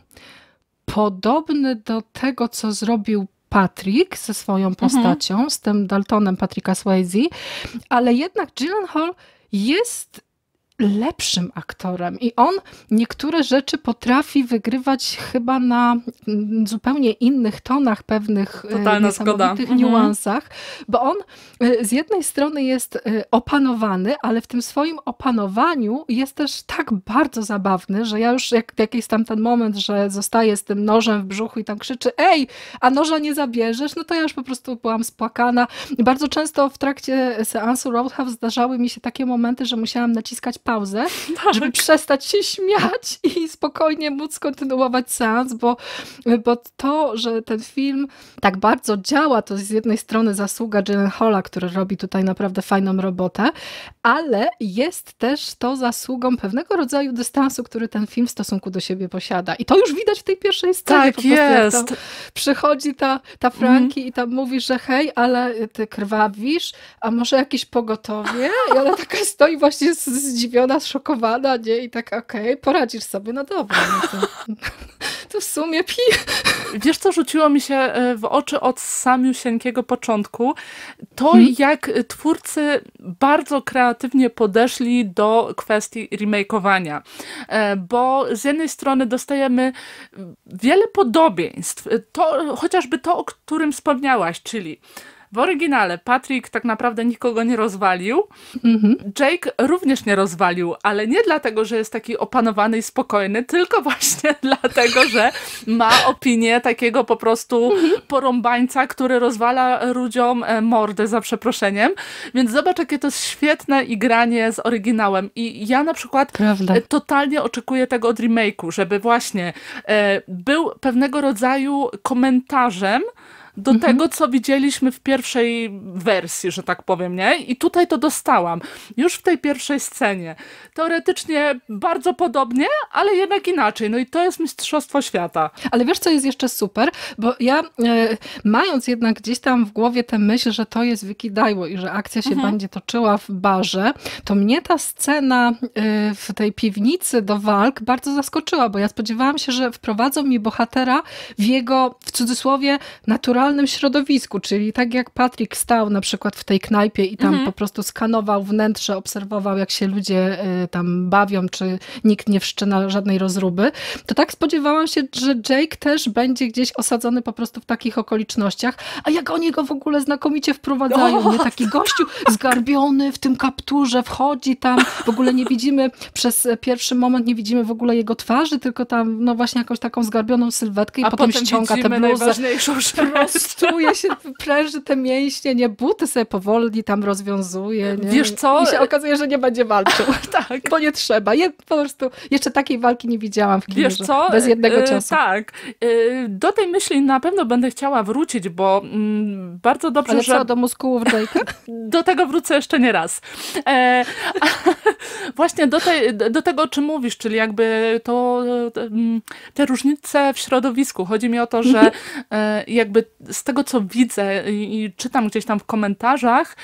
podobny do tego, co zrobił Patrick ze swoją postacią, z tym Daltonem Patricka Swayze, ale jednak Gyllenhaal jest lepszym aktorem i on niektóre rzeczy potrafi wygrywać chyba na zupełnie innych tonach, pewnych niesamowitych niuansach, bo on z jednej strony jest opanowany, ale w tym swoim opanowaniu jest też tak bardzo zabawny, że ja już jak jakiś tam ten moment, że zostaje z tym nożem w brzuchu i tam krzyczy: ej, a noża nie zabierzesz? No to ja już po prostu byłam spłakana. I bardzo często w trakcie seansu Roadhouse zdarzały mi się takie momenty, że musiałam naciskać pauzę, żeby przestać się śmiać i spokojnie móc kontynuować seans, bo to, że ten film tak bardzo działa, to z jednej strony zasługa Gyllenhaala, który robi tutaj naprawdę fajną robotę, ale jest też to zasługą pewnego rodzaju dystansu, który ten film w stosunku do siebie posiada. I to już widać w tej pierwszej scenie. Tak, po prostu, jest. Jak tam przychodzi ta Frankie i tam mówi, że hej, ale ty krwawisz, a może jakieś pogotowie? I ona taka stoi właśnie zdziwiona, szokowana, nie? I tak okej, poradzisz sobie, no dobra. No to w sumie Wiesz, co rzuciło mi się w oczy od samiusieńkiego początku? To, jak twórcy bardzo kreatywnie podeszli do kwestii remake'owania. Bo z jednej strony dostajemy wiele podobieństw. Chociażby to, o którym wspomniałaś, czyli w oryginale Patrick tak naprawdę nikogo nie rozwalił. Jake również nie rozwalił, ale nie dlatego, że jest taki opanowany i spokojny, tylko właśnie dlatego, że ma opinię takiego po prostu porąbańca, który rozwala ludziom mordy, za przeproszeniem. Więc zobacz, jakie to jest świetne igranie z oryginałem. I ja na przykład totalnie oczekuję tego od remake'u, żeby właśnie był pewnego rodzaju komentarzem do tego, co widzieliśmy w pierwszej wersji, że tak powiem, nie? I tutaj to dostałam. Już w tej pierwszej scenie. Teoretycznie bardzo podobnie, ale jednak inaczej. No i to jest mistrzostwo świata. Ale wiesz, co jest jeszcze super? Bo ja, mając jednak gdzieś tam w głowie tę myśl, że to jest Vicky Dajło i że akcja się będzie toczyła w barze, to mnie ta scena w tej piwnicy do walk bardzo zaskoczyła, bo ja spodziewałam się, że wprowadzą mi bohatera w jego, w cudzysłowie, naturalny naturalnym środowisku, czyli tak jak Patrick stał na przykład w tej knajpie i tam po prostu skanował wnętrze, obserwował, jak się ludzie tam bawią, czy nikt nie wszczyna żadnej rozruby, to tak spodziewałam się, że Jake też będzie gdzieś osadzony po prostu w takich okolicznościach, a jak oni go w ogóle znakomicie wprowadzają, nie? Taki gościu zgarbiony w tym kapturze, wchodzi tam, w ogóle nie widzimy, przez pierwszy moment nie widzimy w ogóle jego twarzy, tylko tam no właśnie jakąś taką zgarbioną sylwetkę i potem ściąga tę bluzę, prostuje się, pręży te mięśnie, nie, buty sobie powoli tam rozwiązuje, nie? Wiesz co? I się okazuje, że nie będzie walczył. Tak. Bo nie trzeba. Po prostu jeszcze takiej walki nie widziałam w kinie. Wiesz co? Bez jednego ciosu. Tak. Do tej myśli na pewno będę chciała wrócić, bo bardzo dobrze, ale że... co, do muskułów Jake'a? Do tego wrócę jeszcze nie raz. Właśnie do tego, o czym mówisz, czyli jakby te różnice w środowisku. Chodzi mi o to, że jakby z tego, co widzę i czytam gdzieś tam w komentarzach,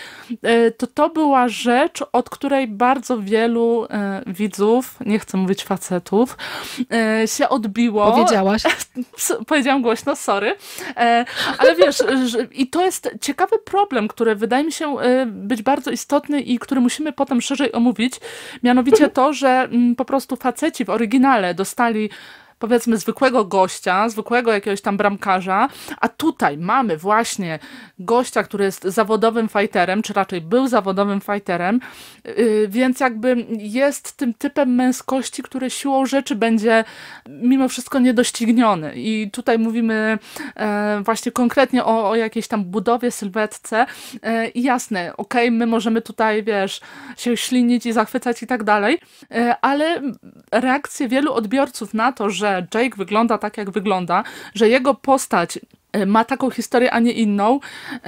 to była rzecz, od której bardzo wielu widzów, nie chcę mówić facetów, się odbiło. Powiedziałaś. Powiedziałam głośno, sorry. Ale wiesz, i to jest ciekawy problem, który wydaje mi się być bardzo istotny i który musimy potem szerzej omówić. Mianowicie to, że po prostu faceci w oryginale dostali powiedzmy zwykłego gościa, zwykłego jakiegoś tam bramkarza, a tutaj mamy właśnie gościa, który jest zawodowym fighterem, czy raczej był zawodowym fighterem, więc jakby jest tym typem męskości, który siłą rzeczy będzie mimo wszystko niedościgniony. I tutaj mówimy właśnie konkretnie o jakiejś tam budowie, sylwetce i jasne, okej, my możemy tutaj, wiesz, się ślinić i zachwycać i tak dalej, ale reakcje wielu odbiorców na to, że Jake wygląda tak, jak wygląda, że jego postać ma taką historię, a nie inną.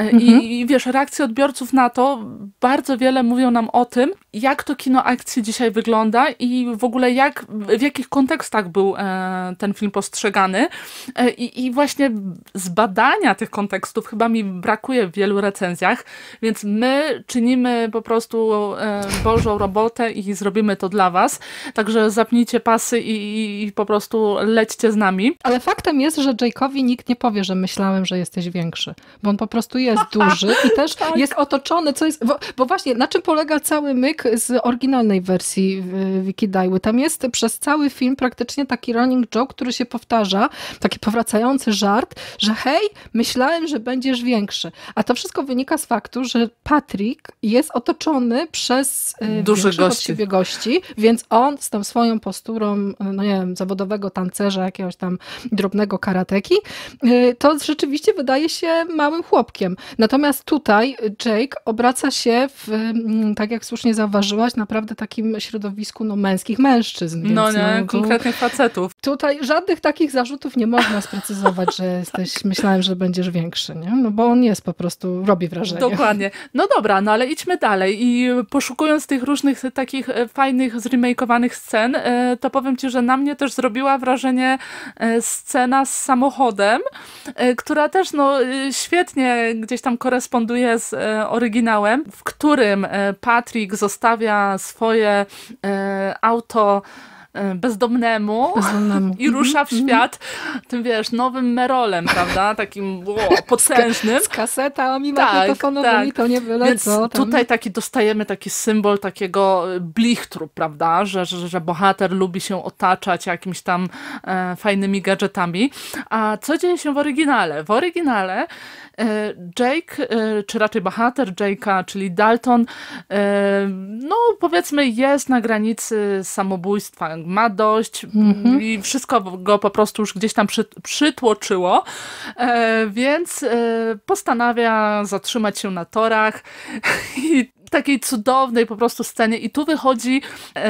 I wiesz, reakcje odbiorców na to bardzo wiele mówią nam o tym, jak to kino akcji dzisiaj wygląda i w ogóle w jakich kontekstach był ten film postrzegany. I właśnie z badania tych kontekstów chyba mi brakuje w wielu recenzjach, więc my czynimy po prostu Bożą robotę i zrobimy to dla was. Także zapnijcie pasy i po prostu lećcie z nami. Ale faktem jest, że Jake'owi nikt nie powie, że myślałem, że jesteś większy, bo on po prostu jest duży i też tak. Jest otoczony, co jest, bo właśnie na czym polega cały myk z oryginalnej wersji Vicky Daiły. Tam jest przez cały film praktycznie taki running joke, który się powtarza, taki powracający żart, że hej, myślałem, że będziesz większy. A to wszystko wynika z faktu, że Patrick jest otoczony przez dużych od siebie gości, więc on z tą swoją posturą, no nie wiem, zawodowego tancerza, jakiegoś tam drobnego karateki, to rzeczywiście wydaje się małym chłopkiem. Natomiast tutaj Jake obraca się tak jak słusznie zauważyłaś, naprawdę takim środowisku męskich mężczyzn. Więc konkretnych facetów. Tutaj żadnych takich zarzutów nie można sprecyzować, że myślałem, że będziesz większy, nie? No bo on jest po prostu, robi wrażenie. Dokładnie. No dobra, no ale idźmy dalej i poszukując tych różnych takich fajnych, zremakeowanych scen, to powiem ci, że na mnie też zrobiła wrażenie scena z samochodem, która też świetnie gdzieś tam koresponduje z oryginałem, w którym Patrick zostawia swoje auto bezdomnemu i rusza w świat tym, wiesz, nowym Merolem, prawda? Takim potężnym. Z kasetami magnetofonowymi, to nie byle więc co. Tutaj dostajemy taki symbol takiego blichtru, prawda? Że bohater lubi się otaczać jakimiś tam fajnymi gadżetami. A co dzieje się w oryginale? W oryginale Jake, czy raczej bohater Jake'a, czyli Dalton, powiedzmy jest na granicy samobójstwa. Ma dość i wszystko go po prostu już gdzieś tam przytłoczyło, więc postanawia zatrzymać się na torach i w takiej cudownej po prostu scenie i tu wychodzi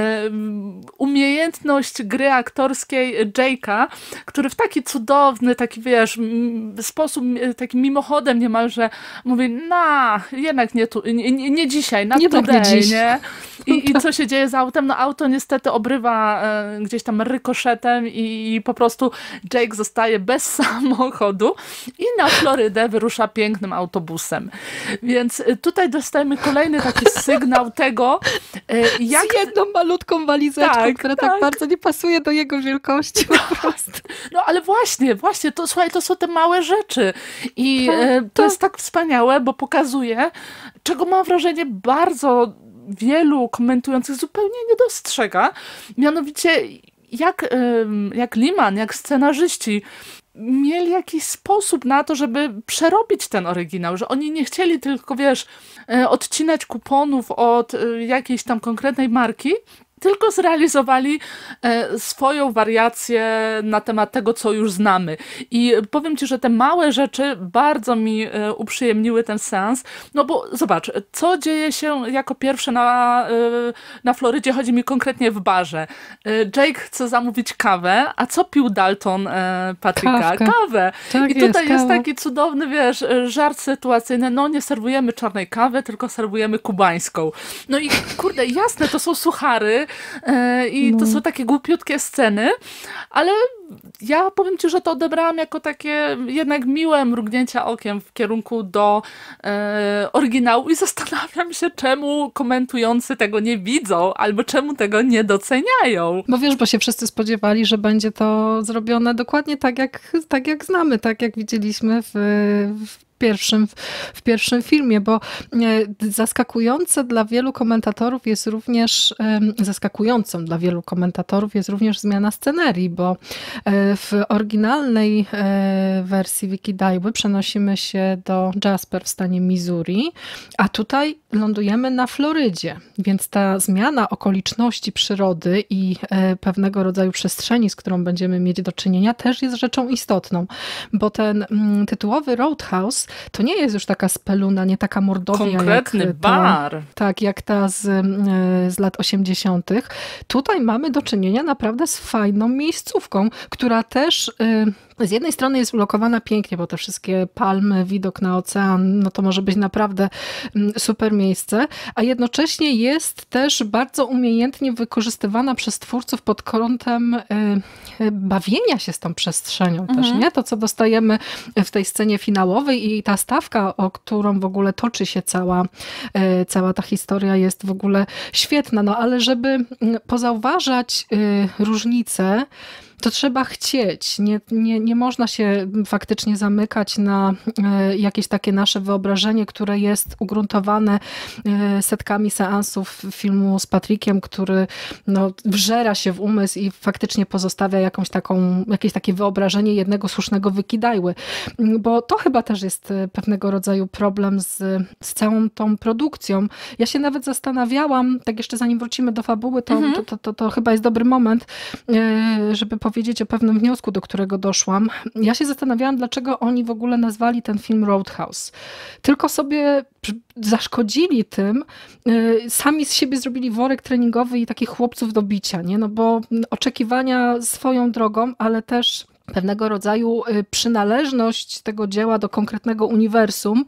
umiejętność gry aktorskiej Jake'a, który w taki cudowny, taki wiesz, sposób, taki mimochodem niemalże mówi, jednak nie tu, nie dzisiaj, not today, nie? I co się dzieje z autem? No auto niestety obrywa gdzieś tam rykoszetem i po prostu Jake zostaje bez samochodu i na Florydę wyrusza pięknym autobusem. Więc tutaj dostajemy kolejny taki sygnał tego, jak... Z jedną malutką walizeczką, która tak bardzo nie pasuje do jego wielkości po prostu. No ale właśnie, to słuchaj, to są te małe rzeczy. I to jest tak wspaniałe, bo pokazuje, czego mam wrażenie bardzo wielu komentujących zupełnie nie dostrzega. Mianowicie, jak Liman, jak scenarzyści mieli jakiś sposób na to, żeby przerobić ten oryginał, że oni nie chcieli tylko, wiesz, odcinać kuponów od jakiejś tam konkretnej marki, tylko zrealizowali swoją wariację na temat tego, co już znamy. I powiem ci, że te małe rzeczy bardzo mi uprzyjemniły ten seans, no bo zobacz, co dzieje się jako pierwsze na Florydzie, chodzi mi konkretnie w barze. Jake chce zamówić kawę, a co pił Dalton Patryka? Kawę. Tak i tutaj jest kawa. taki cudowny, wiesz, żart sytuacyjny, no nie serwujemy czarnej kawy, tylko serwujemy kubańską. No i kurde, jasne, to są suchary, i to są takie głupiutkie sceny, ale ja powiem ci, że to odebrałam jako takie jednak miłe mrugnięcia okiem w kierunku do oryginału i zastanawiam się, czemu komentujący tego nie widzą, albo czemu tego nie doceniają. Bo wiesz, bo się wszyscy spodziewali, że będzie to zrobione dokładnie tak jak znamy, tak jak widzieliśmy w pierwszym filmie, bo zaskakującą dla wielu komentatorów jest również zmiana scenerii, bo w oryginalnej wersji Vicky Daiły przenosimy się do Jasper w stanie Missouri, a tutaj lądujemy na Florydzie, więc ta zmiana okoliczności przyrody i pewnego rodzaju przestrzeni, z którą będziemy mieć do czynienia, też jest rzeczą istotną, bo ten tytułowy Roadhouse to nie jest już taka speluna, nie taka mordownia. Konkretny bar. Tak, jak ta z lat 80. Tutaj mamy do czynienia naprawdę z fajną miejscówką, która też z jednej strony jest ulokowana pięknie, bo te wszystkie palmy, widok na ocean, no to może być naprawdę super miejsce, a jednocześnie jest też bardzo umiejętnie wykorzystywana przez twórców pod kątem bawienia się z tą przestrzenią też, nie? To, co dostajemy w tej scenie finałowej i ta stawka, o którą w ogóle toczy się cała ta historia, jest w ogóle świetna. No ale żeby pozauważać różnice, to trzeba chcieć. Nie można się faktycznie zamykać na jakieś takie nasze wyobrażenie, które jest ugruntowane setkami seansów filmu z Patrickiem, który no, wżera się w umysł i faktycznie pozostawia jakieś takie wyobrażenie jednego słusznego Vicky Daiły. Bo to chyba też jest pewnego rodzaju problem z całą tą produkcją. Ja się nawet zastanawiałam, tak jeszcze zanim wrócimy do fabuły, to chyba jest dobry moment, żeby powiedzieć o pewnym wniosku, do którego doszłam. Ja się zastanawiałam, dlaczego oni w ogóle nazwali ten film Roadhouse. Tylko sobie zaszkodzili tym, sami z siebie zrobili worek treningowy i takich chłopców do bicia, nie? No bo oczekiwania swoją drogą, ale też pewnego rodzaju przynależność tego dzieła do konkretnego uniwersum,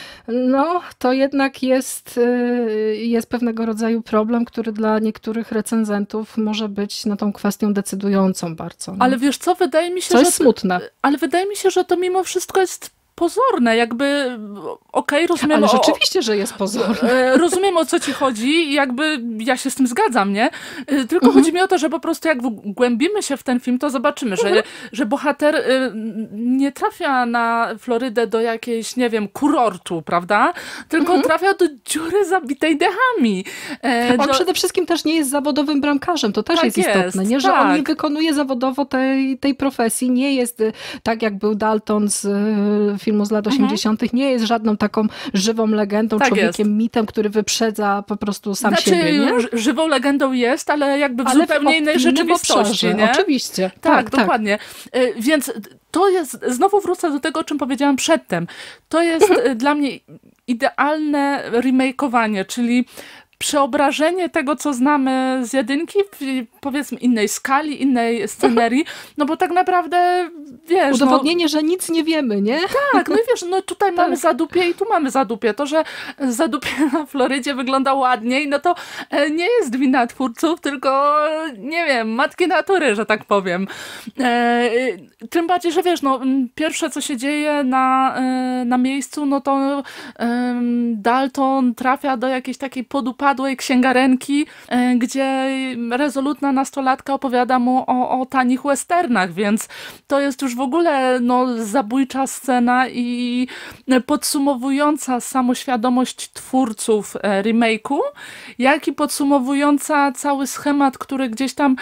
no to jednak jest pewnego rodzaju problem, który dla niektórych recenzentów może być tą kwestią decydującą bardzo. No. Ale wiesz co, wydaje mi się, to jest smutne. Ale wydaje mi się, że to mimo wszystko jest pozorne, jakby rozumiem. Ale rzeczywiście, że jest pozorne. Rozumiem, o co ci chodzi i jakby ja się z tym zgadzam, nie? Tylko chodzi mi o to, że po prostu jak wgłębimy się w ten film, to zobaczymy, że bohater nie trafia na Florydę do jakiejś, nie wiem, kurortu, prawda? Tylko trafia do dziury zabitej dechami. On przede wszystkim też nie jest zawodowym bramkarzem, to też jest istotne, nie? Że on nie wykonuje zawodowo tej profesji, nie jest tak jak był Dalton z filmu z lat 80. nie jest żadną taką żywą legendą, człowiekiem mitem, który wyprzedza po prostu sam siebie. Nie? Żywą legendą jest, ale jakby w zupełnie innej rzeczywistości. Nie? Oczywiście. Tak, dokładnie. Więc to jest, znowu wrócę do tego, o czym powiedziałam przedtem. To jest dla mnie idealne remakeowanie, czyli przeobrażenie tego, co znamy z jedynki w, powiedzmy, innej skali, innej scenerii, no bo tak naprawdę, wiesz... Udowodnienie, że nic nie wiemy, nie? Tak, no i wiesz, no tutaj mamy zadupie i tu mamy zadupie. To, że zadupie na Florydzie wygląda ładniej, no to nie jest wina twórców, tylko, nie wiem, matki natury, że tak powiem. Tym bardziej, że wiesz, no pierwsze, co się dzieje na miejscu, no to Dalton trafia do jakiejś takiej podupadłej księgarenki, gdzie rezolutna nastolatka opowiada mu o tanich westernach, więc to jest już w ogóle zabójcza scena i podsumowująca samoświadomość twórców remake'u, jak i podsumowująca cały schemat, który gdzieś tam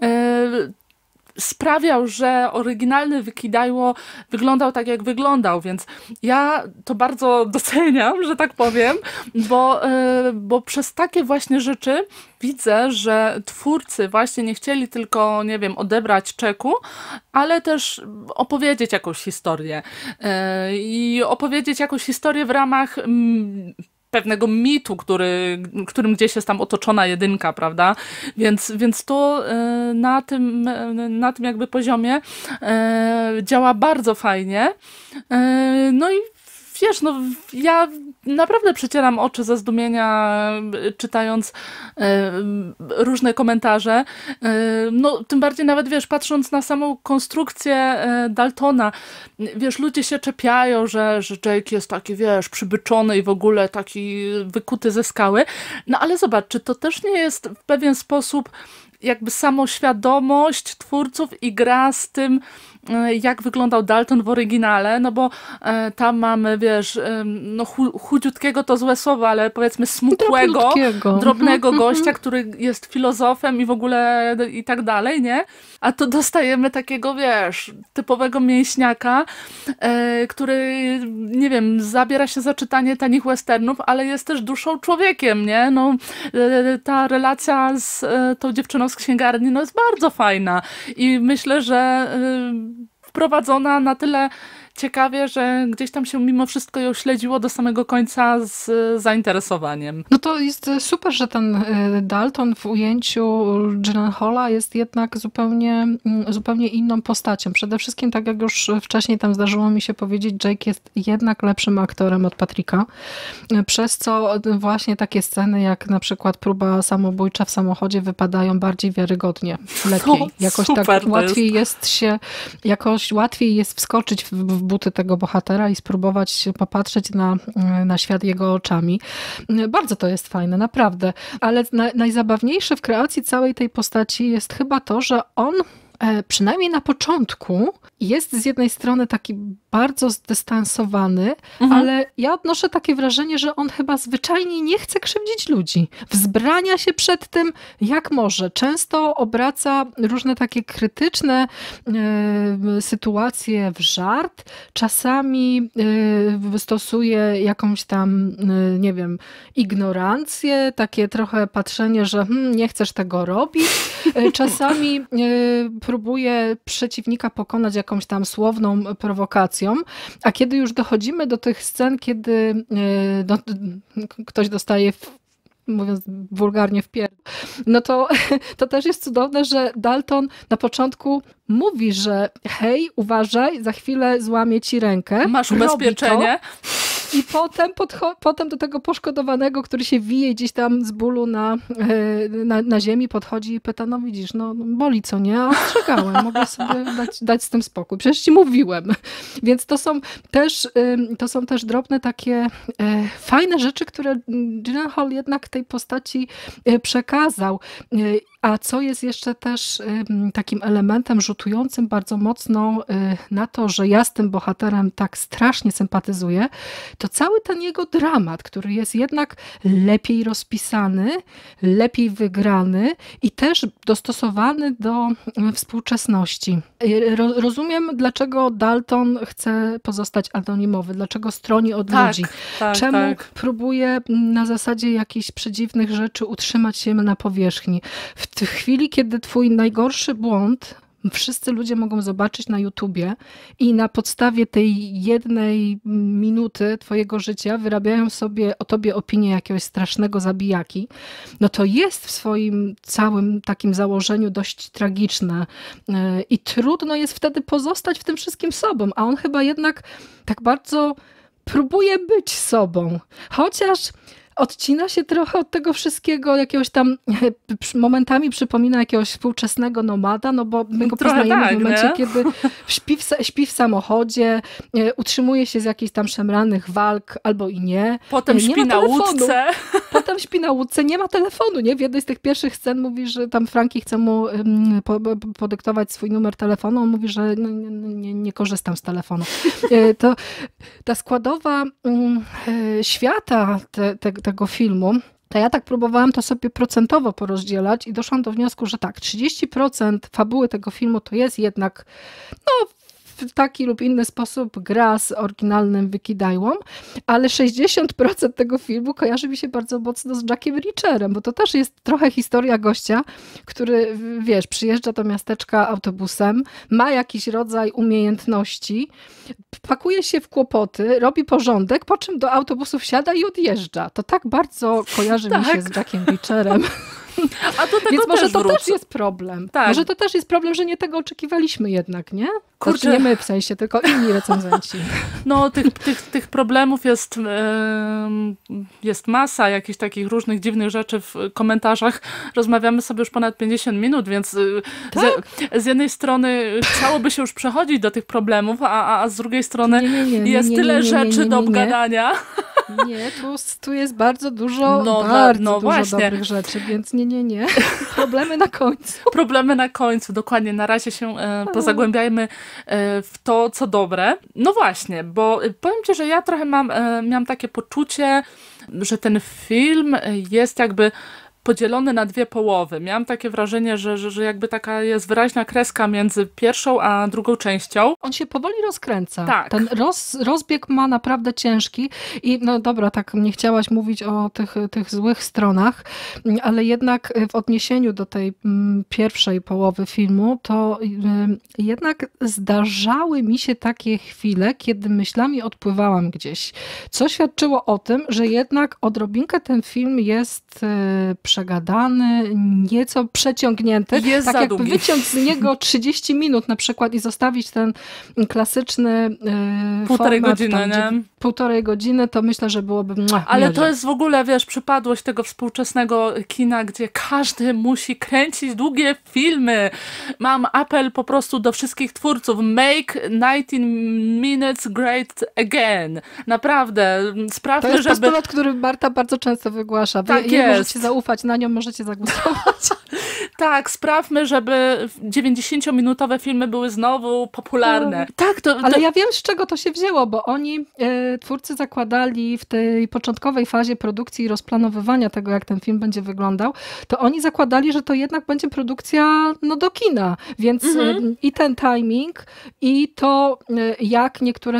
sprawiał, że oryginalny Wikidaiwo wyglądał tak, jak wyglądał, więc ja to bardzo doceniam, że tak powiem, bo przez takie właśnie rzeczy widzę, że twórcy właśnie nie chcieli tylko, nie wiem, odebrać czeku, ale też opowiedzieć jakąś historię. I opowiedzieć jakąś historię w ramach pewnego mitu, którym gdzieś jest tam otoczona jedynka, prawda? Więc to na tym jakby poziomie działa bardzo fajnie. No i wiesz, no ja naprawdę przecieram oczy ze zdumienia, czytając różne komentarze. No, tym bardziej nawet, wiesz, patrząc na samą konstrukcję Daltona, wiesz, ludzie się czepiają, że Jake jest taki, wiesz, przybyczony i w ogóle taki wykuty ze skały. No, ale zobacz, czy to też nie jest w pewien sposób jakby samoświadomość twórców i gra z tym, jak wyglądał Dalton w oryginale, no bo tam mamy, wiesz, no chudziutkiego to złe słowo, ale powiedzmy smukłego, drobnego gościa, który jest filozofem i w ogóle i tak dalej, nie? A tu dostajemy takiego, wiesz, typowego mięśniaka, który, nie wiem, zabiera się za czytanie tanich westernów, ale jest też duszą człowiekiem, nie? No, ta relacja z tą dziewczyną z księgarni, no jest bardzo fajna i myślę, że wprowadzona na tyle ciekawie, że gdzieś tam się mimo wszystko ją śledziło do samego końca z zainteresowaniem. No to jest super, że ten Dalton w ujęciu Gyllenhaala jest jednak zupełnie inną postacią. Przede wszystkim, tak jak już wcześniej tam zdarzyło mi się powiedzieć, Jake jest jednak lepszym aktorem od Patricka, przez co właśnie takie sceny jak na przykład próba samobójcza w samochodzie wypadają bardziej wiarygodnie, lepiej. Jakoś tak łatwiej jest wskoczyć w buty tego bohatera i spróbować popatrzeć na świat jego oczami. Bardzo to jest fajne, naprawdę. Ale najzabawniejsze w kreacji całej tej postaci jest chyba to, że on przynajmniej na początku jest z jednej strony taki bardzo zdystansowany, ale ja odnoszę takie wrażenie, że on chyba zwyczajnie nie chce krzywdzić ludzi. Wzbrania się przed tym, jak może. Często obraca różne takie krytyczne sytuacje w żart. Czasami stosuje jakąś tam, nie wiem, ignorancję, takie trochę patrzenie, że nie chcesz tego robić. Czasami próbuje przeciwnika pokonać jakąś tam słowną prowokacją, a kiedy już dochodzimy do tych scen, kiedy ktoś dostaje, mówiąc wulgarnie, w pierdol, no to też jest cudowne, że Dalton na początku mówi, że hej, uważaj, za chwilę złamie ci rękę. Masz ubezpieczenie. I potem do tego poszkodowanego, który się wije gdzieś tam z bólu na ziemi, podchodzi i pyta, no widzisz, no boli co nie? A ostrzegałem, mogę sobie dać z tym spokój. Przecież ci mówiłem. Więc to są też drobne takie fajne rzeczy, które Gyllenhaal jednak tej postaci przekazał. A co jest jeszcze też takim elementem rzutującym bardzo mocno na to, że ja z tym bohaterem tak strasznie sympatyzuję, to cały ten jego dramat, który jest jednak lepiej rozpisany, lepiej wygrany i też dostosowany do współczesności. Rozumiem, dlaczego Dalton chce pozostać anonimowy, dlaczego stroni od ludzi. Czemu próbuje na zasadzie jakichś przedziwnych rzeczy utrzymać się na powierzchni. W chwili, kiedy twój najgorszy błąd wszyscy ludzie mogą zobaczyć na YouTubie i na podstawie tej 1 minuty twojego życia wyrabiają sobie o tobie opinię jakiegoś strasznego zabijaki, no to jest w swoim całym takim założeniu dość tragiczne i trudno jest wtedy pozostać w tym wszystkim sobą, a on chyba jednak tak bardzo próbuje być sobą, chociaż odcina się trochę od tego wszystkiego, jakiegoś tam momentami przypomina jakiegoś współczesnego nomada, no bo my go Trochę poznajemy tak, w momencie, nie? kiedy śpi w samochodzie, utrzymuje się z jakichś tam szemranych walk, albo i nie. Potem nie śpi ma na telefonu. łódce. Potem śpi na łódce, nie ma telefonu, nie? W jednej z tych pierwszych scen mówi, że tam Frankie chce mu podyktować swój numer telefonu, on mówi, że nie korzystam z telefonu. To ta składowa świata tego filmu, to ja tak próbowałam to sobie procentowo porozdzielać i doszłam do wniosku, że tak, 30% fabuły tego filmu to jest jednak w taki lub inny sposób gra z oryginalnym Wikidajłą, ale 60% tego filmu kojarzy mi się bardzo mocno z Jackiem Reacherem, bo to też jest trochę historia gościa, który, wiesz, przyjeżdża do miasteczka autobusem, ma jakiś rodzaj umiejętności, pakuje się w kłopoty, robi porządek, po czym do autobusu wsiada i odjeżdża. To tak bardzo kojarzy mi się z Jackiem Reacherem. A do tego Więc może też to wrócę. też jest problem. Tak. Może to też jest problem, że nie tego oczekiwaliśmy jednak, nie? Kurczę. Znaczy nie my w sensie, tylko inni recenzenci. No, tych problemów jest masa, jakichś takich różnych dziwnych rzeczy w komentarzach. Rozmawiamy sobie już ponad 50 minut, więc z jednej strony chciałoby się już przechodzić do tych problemów, a z drugiej strony jest tyle rzeczy do obgadania. Nie, tu jest bardzo dużo, dużo właśnie. dobrych rzeczy, więc nie. Problemy na końcu. Problemy na końcu, dokładnie. Na razie się pozagłębiajmy w to, co dobre. No właśnie, bo powiem ci, że ja trochę miałam takie poczucie, że ten film jest jakby podzielony na dwie połowy. Miałam takie wrażenie, że jakby taka jest wyraźna kreska między pierwszą a drugą częścią. On się powoli rozkręca. Tak. Ten rozbieg ma naprawdę ciężki i no dobra, tak nie chciałaś mówić o tych złych stronach, ale jednak w odniesieniu do tej pierwszej połowy filmu, to jednak zdarzały mi się takie chwile, kiedy myślami odpływałam gdzieś. Co świadczyło o tym, że jednak odrobinkę ten film jest przegadany, nieco przeciągnięty. Jest tak za jakby długi. wyciąć z niego 30 minut na przykład i zostawić ten klasyczny Półtorej format, godziny, tam, nie? Półtorej godziny, to myślę, że byłoby Ale miodzie. to jest w ogóle, wiesz, przypadłość tego współczesnego kina, gdzie każdy musi kręcić długie filmy. Mam apel po prostu do wszystkich twórców. Make 19 minutes great again. Naprawdę. Sprawmy, To jest żeby... postulat, który Marta bardzo często wygłasza. Tak Jej jest. możecie zaufać, na nią możecie zagłosować. Tak, sprawmy, żeby 90-minutowe filmy były znowu popularne. Tak, Ale ja wiem, z czego to się wzięło, bo oni, twórcy, zakładali w tej początkowej fazie produkcji i rozplanowywania tego, jak ten film będzie wyglądał, to oni zakładali, że to jednak będzie produkcja do kina. Więc i ten timing, i to, jak niektóre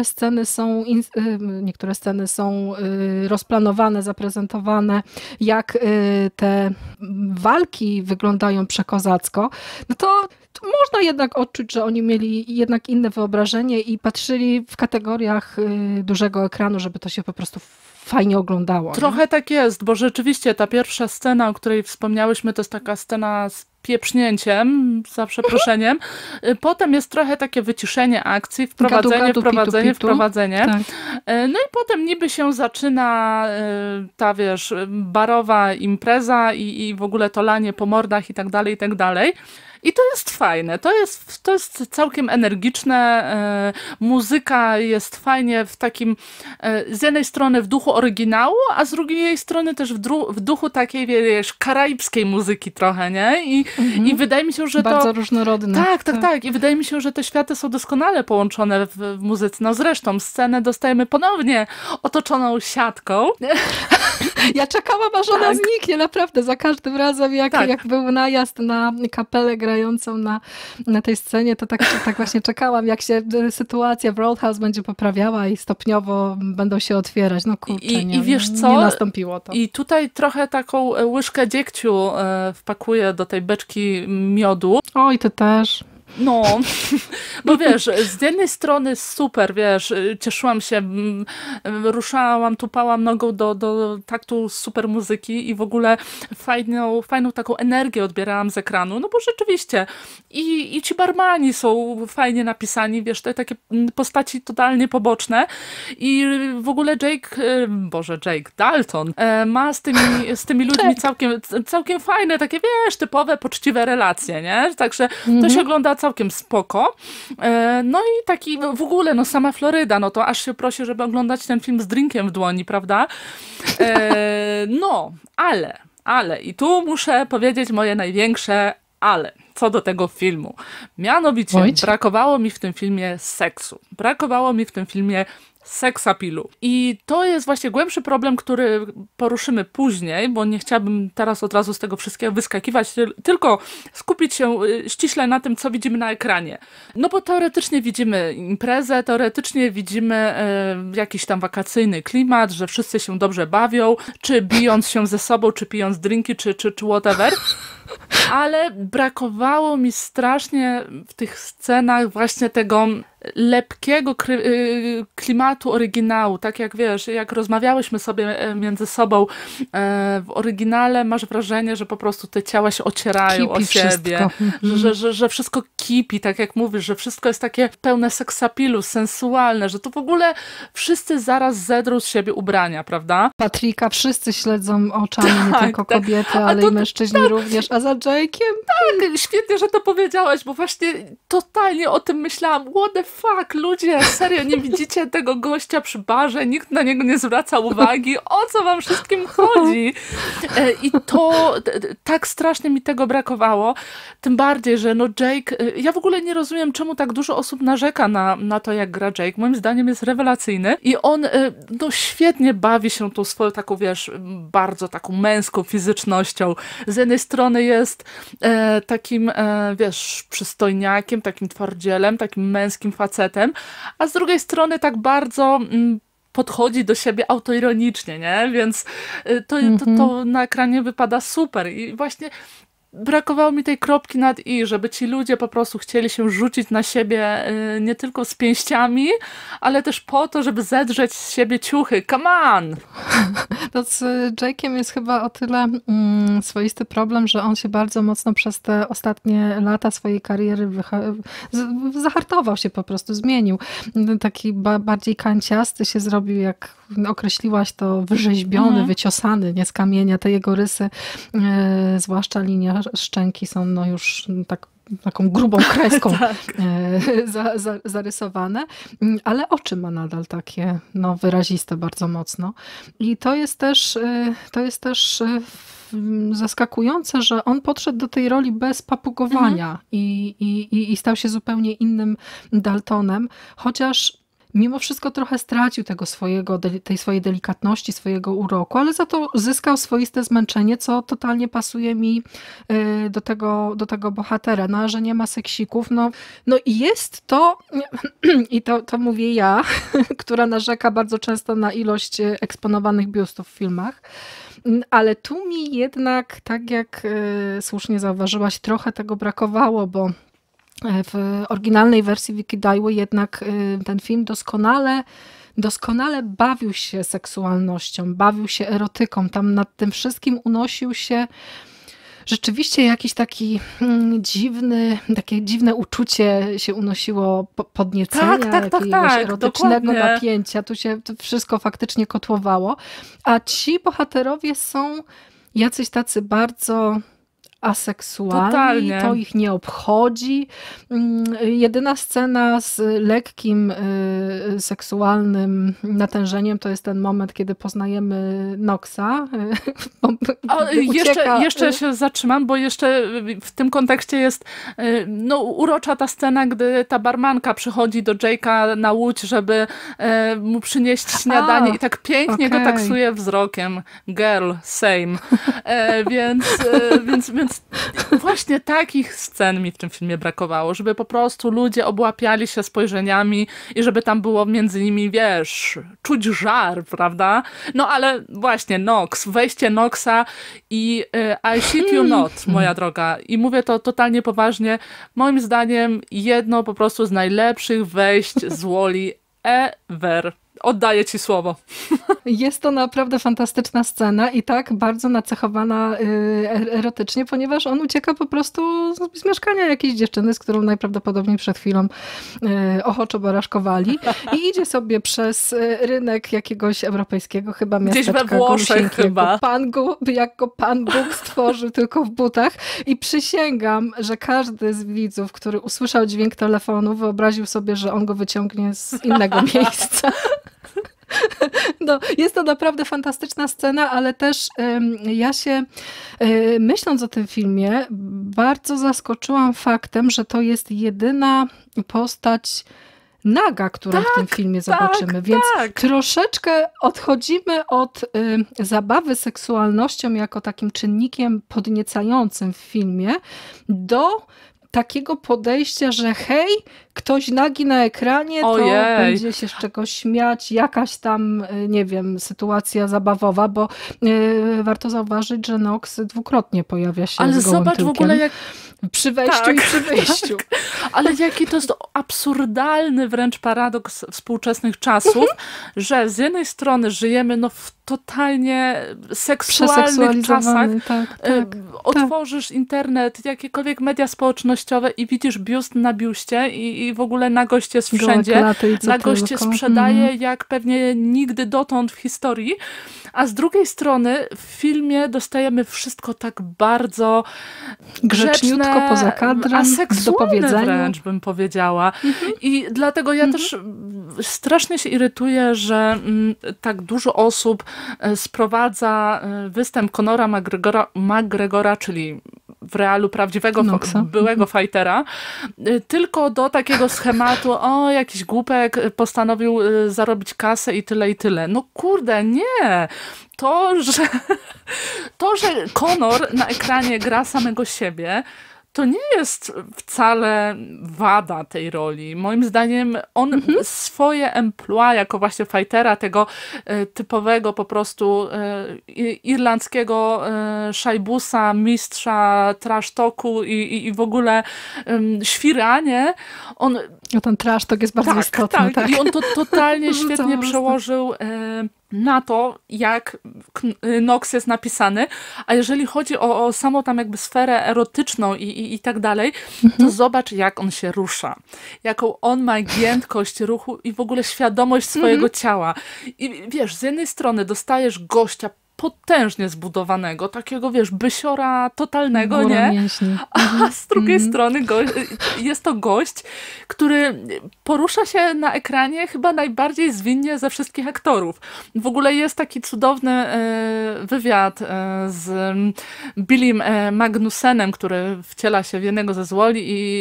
sceny są rozplanowane, zaprezentowane, jak te walki wyglądają przekozacko, no to można jednak odczuć, że oni mieli jednak inne wyobrażenie i patrzyli w kategoriach dużego ekranu, żeby to się po prostu fajnie oglądało. Trochę nie? tak jest, bo rzeczywiście ta pierwsza scena, o której wspomniałyśmy, to jest taka scena z pieprznięciem, za przeproszeniem. Potem jest trochę takie wyciszenie akcji, wprowadzenie. Tak. No i potem niby się zaczyna ta, wiesz, barowa impreza i w ogóle to lanie po mordach i tak dalej, i tak dalej. I to jest fajne, to jest całkiem energiczne, muzyka jest fajnie w takim, z jednej strony w duchu oryginału, a z drugiej strony też w duchu takiej, wiesz, karaibskiej muzyki trochę, nie? I wydaje mi się, że bardzo różnorodne. Tak. I wydaje mi się, że te światy są doskonale połączone w muzyce. No zresztą scenę dostajemy ponownie otoczoną siatką. Ja czekałam, aż ona zniknie, naprawdę, za każdym razem, jak był najazd na kapelę grającą na tej scenie, to tak właśnie czekałam, jak się sytuacja w Roadhouse będzie poprawiała i stopniowo będą się otwierać. No kurczę, I wiesz co? Nie nastąpiło to. I tutaj trochę taką łyżkę dziegciu wpakuję do tej beczki miodu. Oj, to też. No, bo wiesz, z jednej strony super, wiesz, cieszyłam się, ruszałam, tupałam nogą do taktu super muzyki i w ogóle fajną taką energię odbierałam z ekranu, no bo rzeczywiście i ci barmani są fajnie napisani, wiesz, te takie postaci totalnie poboczne i w ogóle Jake Dalton ma z tymi ludźmi całkiem fajne, takie wiesz, typowe, poczciwe relacje, nie? Także to się ogląda całkiem spoko. No i taki w ogóle, no sama Floryda, no to aż się prosi, żeby oglądać ten film z drinkiem w dłoni, prawda? No, ale i tu muszę powiedzieć moje największe ale co do tego filmu. Mianowicie brakowało mi w tym filmie seksu. Brakowało mi w tym filmie seksappealu. I to jest właśnie głębszy problem, który poruszymy później, bo nie chciałabym teraz od razu z tego wszystkiego wyskakiwać, tylko skupić się ściśle na tym, co widzimy na ekranie. No bo teoretycznie widzimy imprezę, teoretycznie widzimy jakiś tam wakacyjny klimat, że wszyscy się dobrze bawią, czy bijąc się ze sobą, czy pijąc drinki, czy whatever. Ale brakowało mi strasznie w tych scenach właśnie tego lepkiego klimatu oryginału. Tak jak wiesz, jak rozmawiałyśmy sobie między sobą w oryginale, masz wrażenie, że po prostu te ciała się ocierają o siebie. Że wszystko kipi, tak jak mówisz, że wszystko jest takie pełne seksapilu, sensualne, że to w ogóle wszyscy zaraz zedrą z siebie ubrania, prawda? Patryka wszyscy śledzą oczami, nie tylko kobiety, ale i mężczyźni również. A za Jake'iem? Tak, świetnie, że to powiedziałaś, bo właśnie totalnie o tym myślałam. What the fuck, ludzie, serio, nie widzicie tego gościa przy barze, nikt na niego nie zwraca uwagi, o co wam wszystkim chodzi? I to tak strasznie mi tego brakowało, tym bardziej, że no Jake, ja w ogóle nie rozumiem, czemu tak dużo osób narzeka na to, jak gra Jake. Moim zdaniem jest rewelacyjny i on no świetnie bawi się tą swoją taką, wiesz, bardzo taką męską fizycznością. Z jednej strony jest takim, wiesz, przystojniakiem, takim twardzielem, takim męskim facetem, a z drugiej strony tak bardzo podchodzi do siebie autoironicznie, nie? Więc to na ekranie wypada super i właśnie brakowało mi tej kropki nad i, żeby ci ludzie po prostu chcieli się rzucić na siebie nie tylko z pięściami, ale też po to, żeby zedrzeć z siebie ciuchy. Come on! To z Jake'iem jest chyba o tyle swoisty problem, że on się bardzo mocno przez te ostatnie lata swojej kariery zahartował się po prostu, zmienił. Taki bardziej kanciasty się zrobił, jak określiłaś to, wyrzeźbiony, wyciosany, nie z kamienia. Te jego rysy, zwłaszcza linia szczęki są no już taką grubą kreską zarysowane, ale oczy ma nadal takie no, wyraziste bardzo mocno. I to jest też zaskakujące, że on podszedł do tej roli bez papugowania i stał się zupełnie innym Daltonem, chociaż mimo wszystko trochę stracił tej swojej delikatności, swojego uroku, ale za to zyskał swoiste zmęczenie, co totalnie pasuje mi do tego bohatera. No, a że nie ma seksików, no i jest to, i to mówię ja, która narzeka bardzo często na ilość eksponowanych biustów w filmach, ale tu mi jednak, tak jak słusznie zauważyłaś, trochę tego brakowało, bo w oryginalnej wersji Vicky Daiwo jednak ten film doskonale bawił się seksualnością, bawił się erotyką. Tam nad tym wszystkim unosił się rzeczywiście jakiś taki takie dziwne uczucie się unosiło podniecenia, jakiegoś erotycznego napięcia. Tu się to wszystko faktycznie kotłowało. A ci bohaterowie są jacyś tacy bardzo aseksualni, totalnie. To ich nie obchodzi. Jedyna scena z lekkim seksualnym natężeniem to jest ten moment, kiedy poznajemy Knoxa. Jeszcze się zatrzymam, bo jeszcze w tym kontekście jest no, urocza ta scena, gdy ta barmanka przychodzi do Jake'a na łódź, żeby mu przynieść śniadanie i tak pięknie go taksuje wzrokiem. Girl, same. Więc Więc właśnie takich scen mi w tym filmie brakowało, żeby po prostu ludzie obłapiali się spojrzeniami i żeby tam było między nimi, wiesz, czuć żar, prawda? No ale właśnie Nox, wejście Noxa i I shit you not, moja droga. I mówię to totalnie poważnie. Moim zdaniem jedno po prostu z najlepszych wejść z Wall-E ever. Oddaję ci słowo. Jest to naprawdę fantastyczna scena i tak bardzo nacechowana erotycznie, ponieważ on ucieka po prostu z mieszkania jakiejś dziewczyny, z którą najprawdopodobniej przed chwilą ochoczo baraszkowali i idzie sobie przez rynek jakiegoś europejskiego chyba miasteczka. Gdzieś we Włoszech chyba. Jak go Pan Bóg stworzył tylko w butach i przysięgam, że każdy z widzów, który usłyszał dźwięk telefonu, wyobraził sobie, że on go wyciągnie z innego miejsca. No, jest to naprawdę fantastyczna scena, ale też ja się, myśląc o tym filmie, bardzo zaskoczyłam faktem, że to jest jedyna postać naga, którą w tym filmie zobaczymy. Więc troszeczkę odchodzimy od zabawy seksualnością jako takim czynnikiem podniecającym w filmie do takiego podejścia, że hej, ktoś nagi na ekranie, to będzie się z czegoś śmiać, jakaś tam, nie wiem, sytuacja zabawowa, bo warto zauważyć, że Nox dwukrotnie pojawia się z gołym zobacz tyłkiem. W ogóle jak... Przy wejściu i przy wyjściu. Tak. Ale jaki to jest absurdalny wręcz paradoks współczesnych czasów, że z jednej strony żyjemy w totalnie seksualnych czasach. Otworzysz internet, jakiekolwiek media społecznościowe i widzisz biust na biuście i w ogóle nagość jest wszędzie. Nagość się sprzedaje jak pewnie nigdy dotąd w historii. A z drugiej strony w filmie dostajemy wszystko tak bardzo grzeczne, poza kadrem, aseksualne wręcz bym powiedziała. I dlatego ja też strasznie się irytuję, że tak dużo osób sprowadza występ Conora McGregora, czyli w realu prawdziwego byłego fightera, tylko do takiego schematu, jakiś głupek postanowił zarobić kasę i tyle, i tyle. No kurde, nie! To, że Conor na ekranie gra samego siebie, to nie jest wcale wada tej roli. Moim zdaniem on swoje emploi jako właśnie fightera, tego typowego po prostu irlandzkiego szajbusa, mistrza trash talku i w ogóle świranie, ten trash talk jest bardzo istotny. Tak. I on to totalnie świetnie przełożył na to, jak Nox jest napisany, a jeżeli chodzi o samą tam jakby sferę erotyczną i tak dalej, to zobacz, jak on się rusza. Jaką on ma giętkość ruchu i w ogóle świadomość swojego ciała. I wiesz, z jednej strony dostajesz gościa potężnie zbudowanego, takiego, wiesz, bysiora totalnego, nie? Mięśni. A z drugiej strony jest to gość, który porusza się na ekranie chyba najbardziej zwinnie ze wszystkich aktorów. W ogóle jest taki cudowny wywiad z Billym Magnusenem, który wciela się w jednego ze Wall-E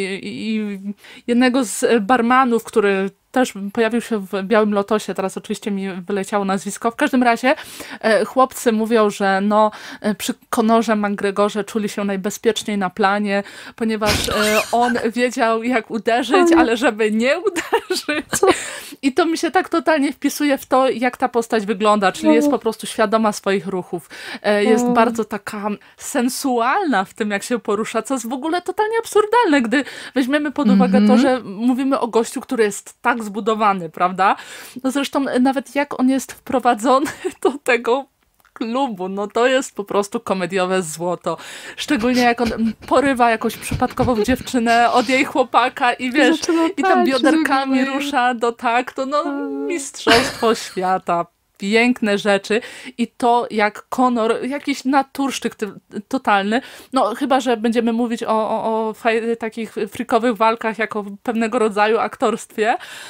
i jednego z barmanów, który też pojawił się w Białym Lotosie, teraz oczywiście mi wyleciało nazwisko. W każdym razie chłopcy mówią, że przy Conorze McGregorze czuli się najbezpieczniej na planie, ponieważ on wiedział, jak uderzyć, ale żeby nie uderzyć. I to mi się tak totalnie wpisuje w to, jak ta postać wygląda, czyli jest po prostu świadoma swoich ruchów. Jest bardzo taka sensualna w tym, jak się porusza, co jest w ogóle totalnie absurdalne, gdy weźmiemy pod uwagę to, że mówimy o gościu, który jest tak zbudowany, prawda? No zresztą nawet jak on jest wprowadzony do tego klubu, to jest po prostu komediowe złoto. Szczególnie jak on porywa jakąś przypadkową dziewczynę od jej chłopaka i wiesz, i tam bioderkami rusza do taktu, mistrzostwo świata. Piękne rzeczy i to jak Conor, jakiś naturszczyk totalny, chyba, że będziemy mówić o takich freakowych walkach jako pewnego rodzaju aktorstwie.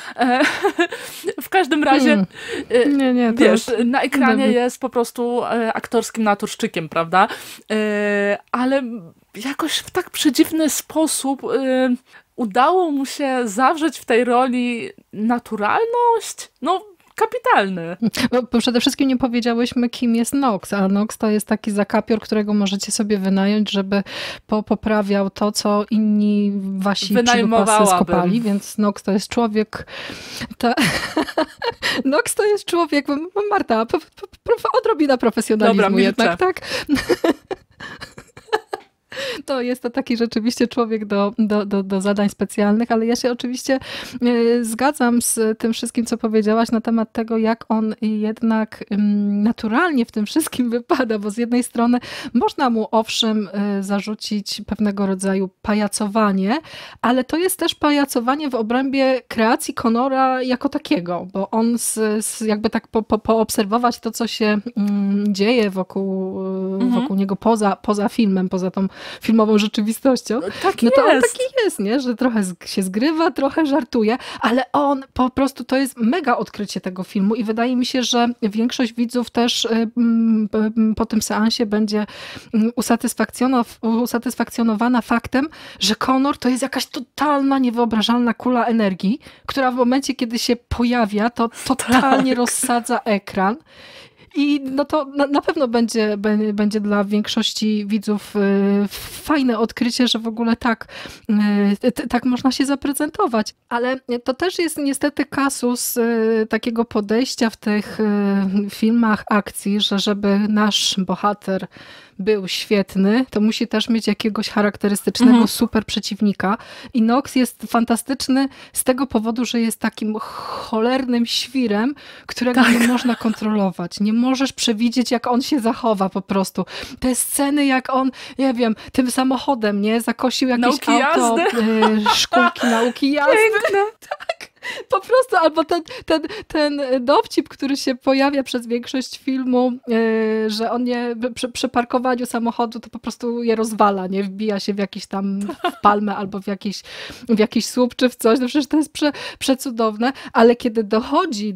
W każdym razie wiesz, na ekranie jest po prostu aktorskim naturszczykiem, prawda? Ale jakoś w tak przedziwny sposób udało mu się zawrzeć w tej roli naturalność. kapitalny. Bo przede wszystkim nie powiedziałyśmy, kim jest Nox, a Nox to jest taki zakapior, którego możecie sobie wynająć, żeby poprawiał to, co inni wasi przydupasy skopali, więc Nox to jest człowiek... Nox to jest człowiek... Marta, odrobina profesjonalizmu. Dobra, jednak, tak? To jest to taki rzeczywiście człowiek do zadań specjalnych, ale ja się oczywiście zgadzam z tym wszystkim, co powiedziałaś na temat tego, jak on jednak naturalnie w tym wszystkim wypada, bo z jednej strony można mu owszem zarzucić pewnego rodzaju pajacowanie, ale to jest też pajacowanie w obrębie kreacji Connora jako takiego, bo on jakby tak poobserwować to, co się dzieje wokół niego poza filmem, poza tą filmową rzeczywistością, no to on taki jest, nie? Że trochę się zgrywa, trochę żartuje, ale on po prostu, to jest mega odkrycie tego filmu i wydaje mi się, że większość widzów też po tym seansie będzie usatysfakcjonowana faktem, że Connor to jest jakaś totalna, niewyobrażalna kula energii, która w momencie, kiedy się pojawia, to totalnie rozsadza ekran. I no to na pewno będzie dla większości widzów fajne odkrycie, że w ogóle tak można się zaprezentować. Ale to też jest niestety kasus takiego podejścia w tych filmach akcji, że żeby nasz bohater był świetny, to musi też mieć jakiegoś charakterystycznego super przeciwnika. I Nox jest fantastyczny z tego powodu, że jest takim cholernym świrem, którego nie można kontrolować. Nie możesz przewidzieć, jak on się zachowa po prostu. Te sceny, jak on, nie wiem, tym samochodem, nie? Zakosił jakieś auto, szkółki nauki jazdy. Piękne. Tak. Po prostu, albo ten dowcip, który się pojawia przez większość filmu, że on przy parkowaniu samochodu to po prostu je rozwala, nie? Wbija się w jakiś tam w palmę albo w jakiś słup czy w coś. No przecież to jest przecudowne, ale kiedy dochodzi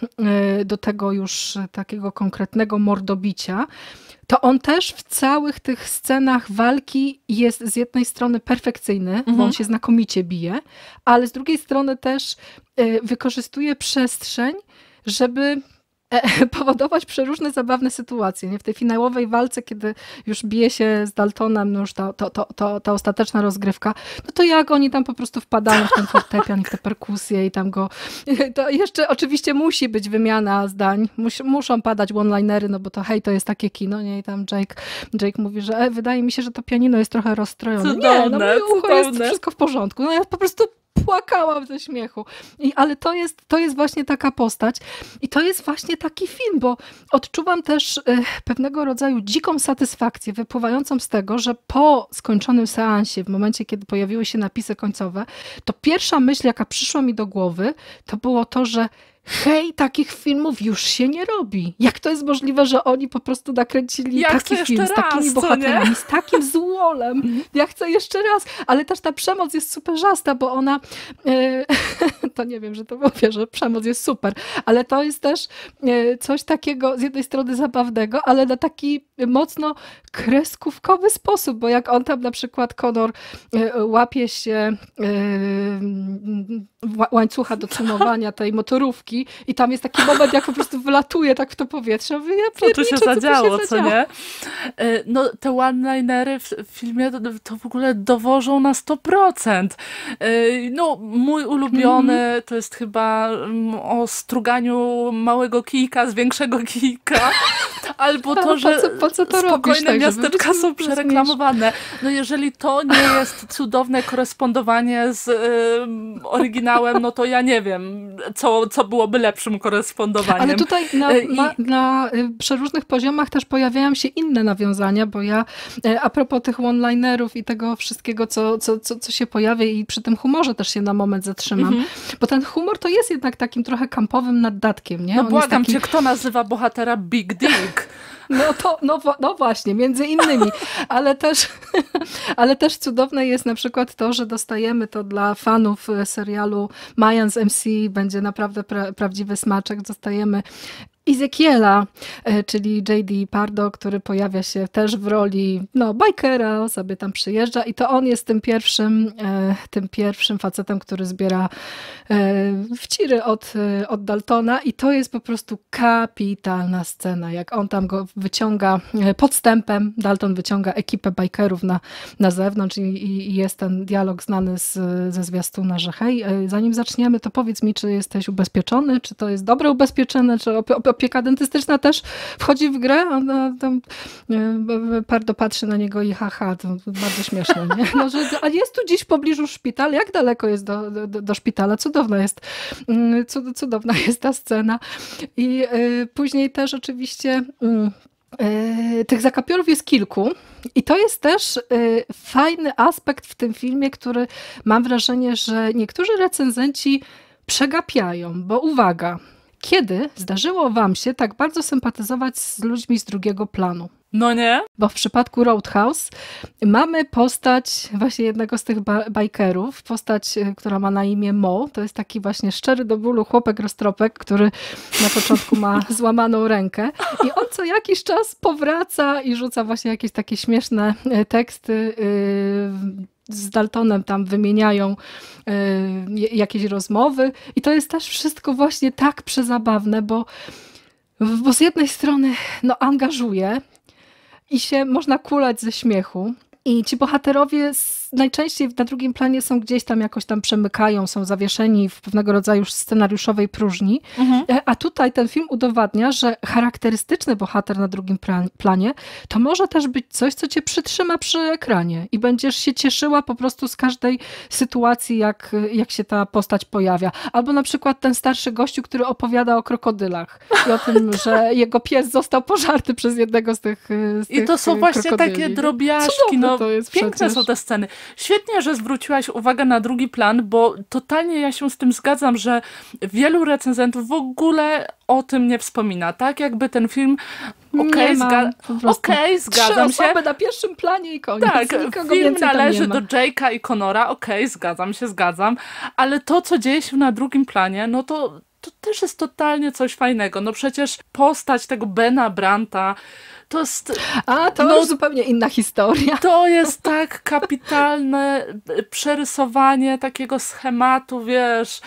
do tego już takiego konkretnego mordobicia, to on też w całych tych scenach walki jest z jednej strony perfekcyjny, bo on się znakomicie bije, ale z drugiej strony też wykorzystuje przestrzeń, żeby powodować przeróżne zabawne sytuacje. Nie? W tej finałowej walce, kiedy już bije się z Daltonem, no już ta ostateczna rozgrywka, no to jak oni tam po prostu wpadają w ten fortepian i w te perkusje i tam go... To jeszcze oczywiście musi być wymiana zdań, muszą padać one-linery, no bo to hej, to jest takie kino, nie? I tam Jake mówi, że wydaje mi się, że to pianino jest trochę rozstrojone. Cudowne, nie, no moje ucho jest wszystko w porządku. No ja po prostu płakałam ze śmiechu. Ale to jest właśnie taka postać i to jest właśnie taki film, bo odczuwam też pewnego rodzaju dziką satysfakcję wypływającą z tego, że po skończonym seansie, w momencie, kiedy pojawiły się napisy końcowe, to pierwsza myśl, jaka przyszła mi do głowy, to było to, że hej, takich filmów już się nie robi. Jak to jest możliwe, że oni po prostu nakręcili taki film z takimi bohaterami, z takim złolem. Ja chcę jeszcze raz. Ale też ta przemoc jest superzasta, bo ona to nie wiem, że to mówię, że przemoc jest super, ale to jest też coś takiego z jednej strony zabawnego, ale na taki mocno kreskówkowy sposób, bo jak on tam na przykład Connor łapie się łańcucha do cumowania tej motorówki i tam jest taki moment, jak po prostu wylatuje tak w to powietrze. Co tu się zadziało, co nie? No te one-linery w filmie to w ogóle dowożą na 100%. No mój ulubiony to jest chyba o struganiu małego kijka z większego kijka. Albo to, że po co to spokojne robisz, miasteczka są przereklamowane. No jeżeli to nie jest cudowne korespondowanie z oryginałem, no to ja nie wiem, co byłoby lepszym korespondowaniem. Ale tutaj na przeróżnych poziomach też pojawiają się inne nawiązania, bo ja a propos tych one-linerów i tego wszystkiego, co się pojawia i przy tym humorze też się na moment zatrzymam, bo ten humor to jest jednak takim trochę kampowym naddatkiem, nie? No błagam cię, kto nazywa bohatera Big Dick? No właśnie, między innymi, ale też cudowne jest na przykład to, że dostajemy to dla fanów serialu Mayans MC, będzie naprawdę prawdziwy smaczek, dostajemy Ezekiela, czyli J.D. Pardo, który pojawia się też w roli bajkera, sobie tam przyjeżdża i to on jest tym pierwszym facetem, który zbiera wciry od Daltona i to jest po prostu kapitalna scena, jak on tam go wyciąga podstępem, Dalton wyciąga ekipę bajkerów na zewnątrz i jest ten dialog znany ze zwiastuna, że hej, zanim zaczniemy, to powiedz mi, czy jesteś ubezpieczony, czy to jest dobre ubezpieczenie, czy opieka dentystyczna też wchodzi w grę, a tam Pardo patrzy na niego i haha, to bardzo śmieszne, nie? No, a jest tu gdzieś w pobliżu szpital, jak daleko jest do szpitala? Cudowna jest ta scena. I później też oczywiście tych zakapiorów jest kilku i to jest też fajny aspekt w tym filmie, który mam wrażenie, że niektórzy recenzenci przegapiają, bo uwaga, kiedy zdarzyło wam się tak bardzo sympatyzować z ludźmi z drugiego planu? No nie? Bo w przypadku Roadhouse mamy postać właśnie jednego z tych bajkerów, postać, która ma na imię Mo. To jest taki właśnie szczery do bólu chłopek roztropek, który na początku ma złamaną rękę i on co jakiś czas powraca i rzuca właśnie jakieś takie śmieszne teksty. Z Daltonem tam wymieniają jakieś rozmowy i to jest też wszystko właśnie tak przezabawne, bo z jednej strony angażuje i się można kulać ze śmiechu. I ci bohaterowie najczęściej na drugim planie są gdzieś tam jakoś tam przemykają, są zawieszeni w pewnego rodzaju scenariuszowej próżni. A tutaj ten film udowadnia, że charakterystyczny bohater na drugim planie to może też być coś, co cię przytrzyma przy ekranie i będziesz się cieszyła po prostu z każdej sytuacji, jak się ta postać pojawia. Albo na przykład ten starszy gościu, który opowiada o krokodylach i o tym, że jego pies został pożarty przez jednego z tych I to są właśnie krokodyli. Takie drobiażki. To jest piękne są te sceny. Świetnie, że zwróciłaś uwagę na drugi plan, bo totalnie ja się z tym zgadzam, że wielu recenzentów w ogóle o tym nie wspomina. Tak jakby ten film zgadzam się. 3 osoby na pierwszym planie i koniec. Tak, nikogo film więcej tam należy nie ma. do Jake'a i Connora, zgadzam, ale to, co dzieje się na drugim planie, no to też jest totalnie coś fajnego. No przecież postać tego Bena Branta to jest... już zupełnie inna historia. To jest tak kapitalne przerysowanie takiego schematu, wiesz,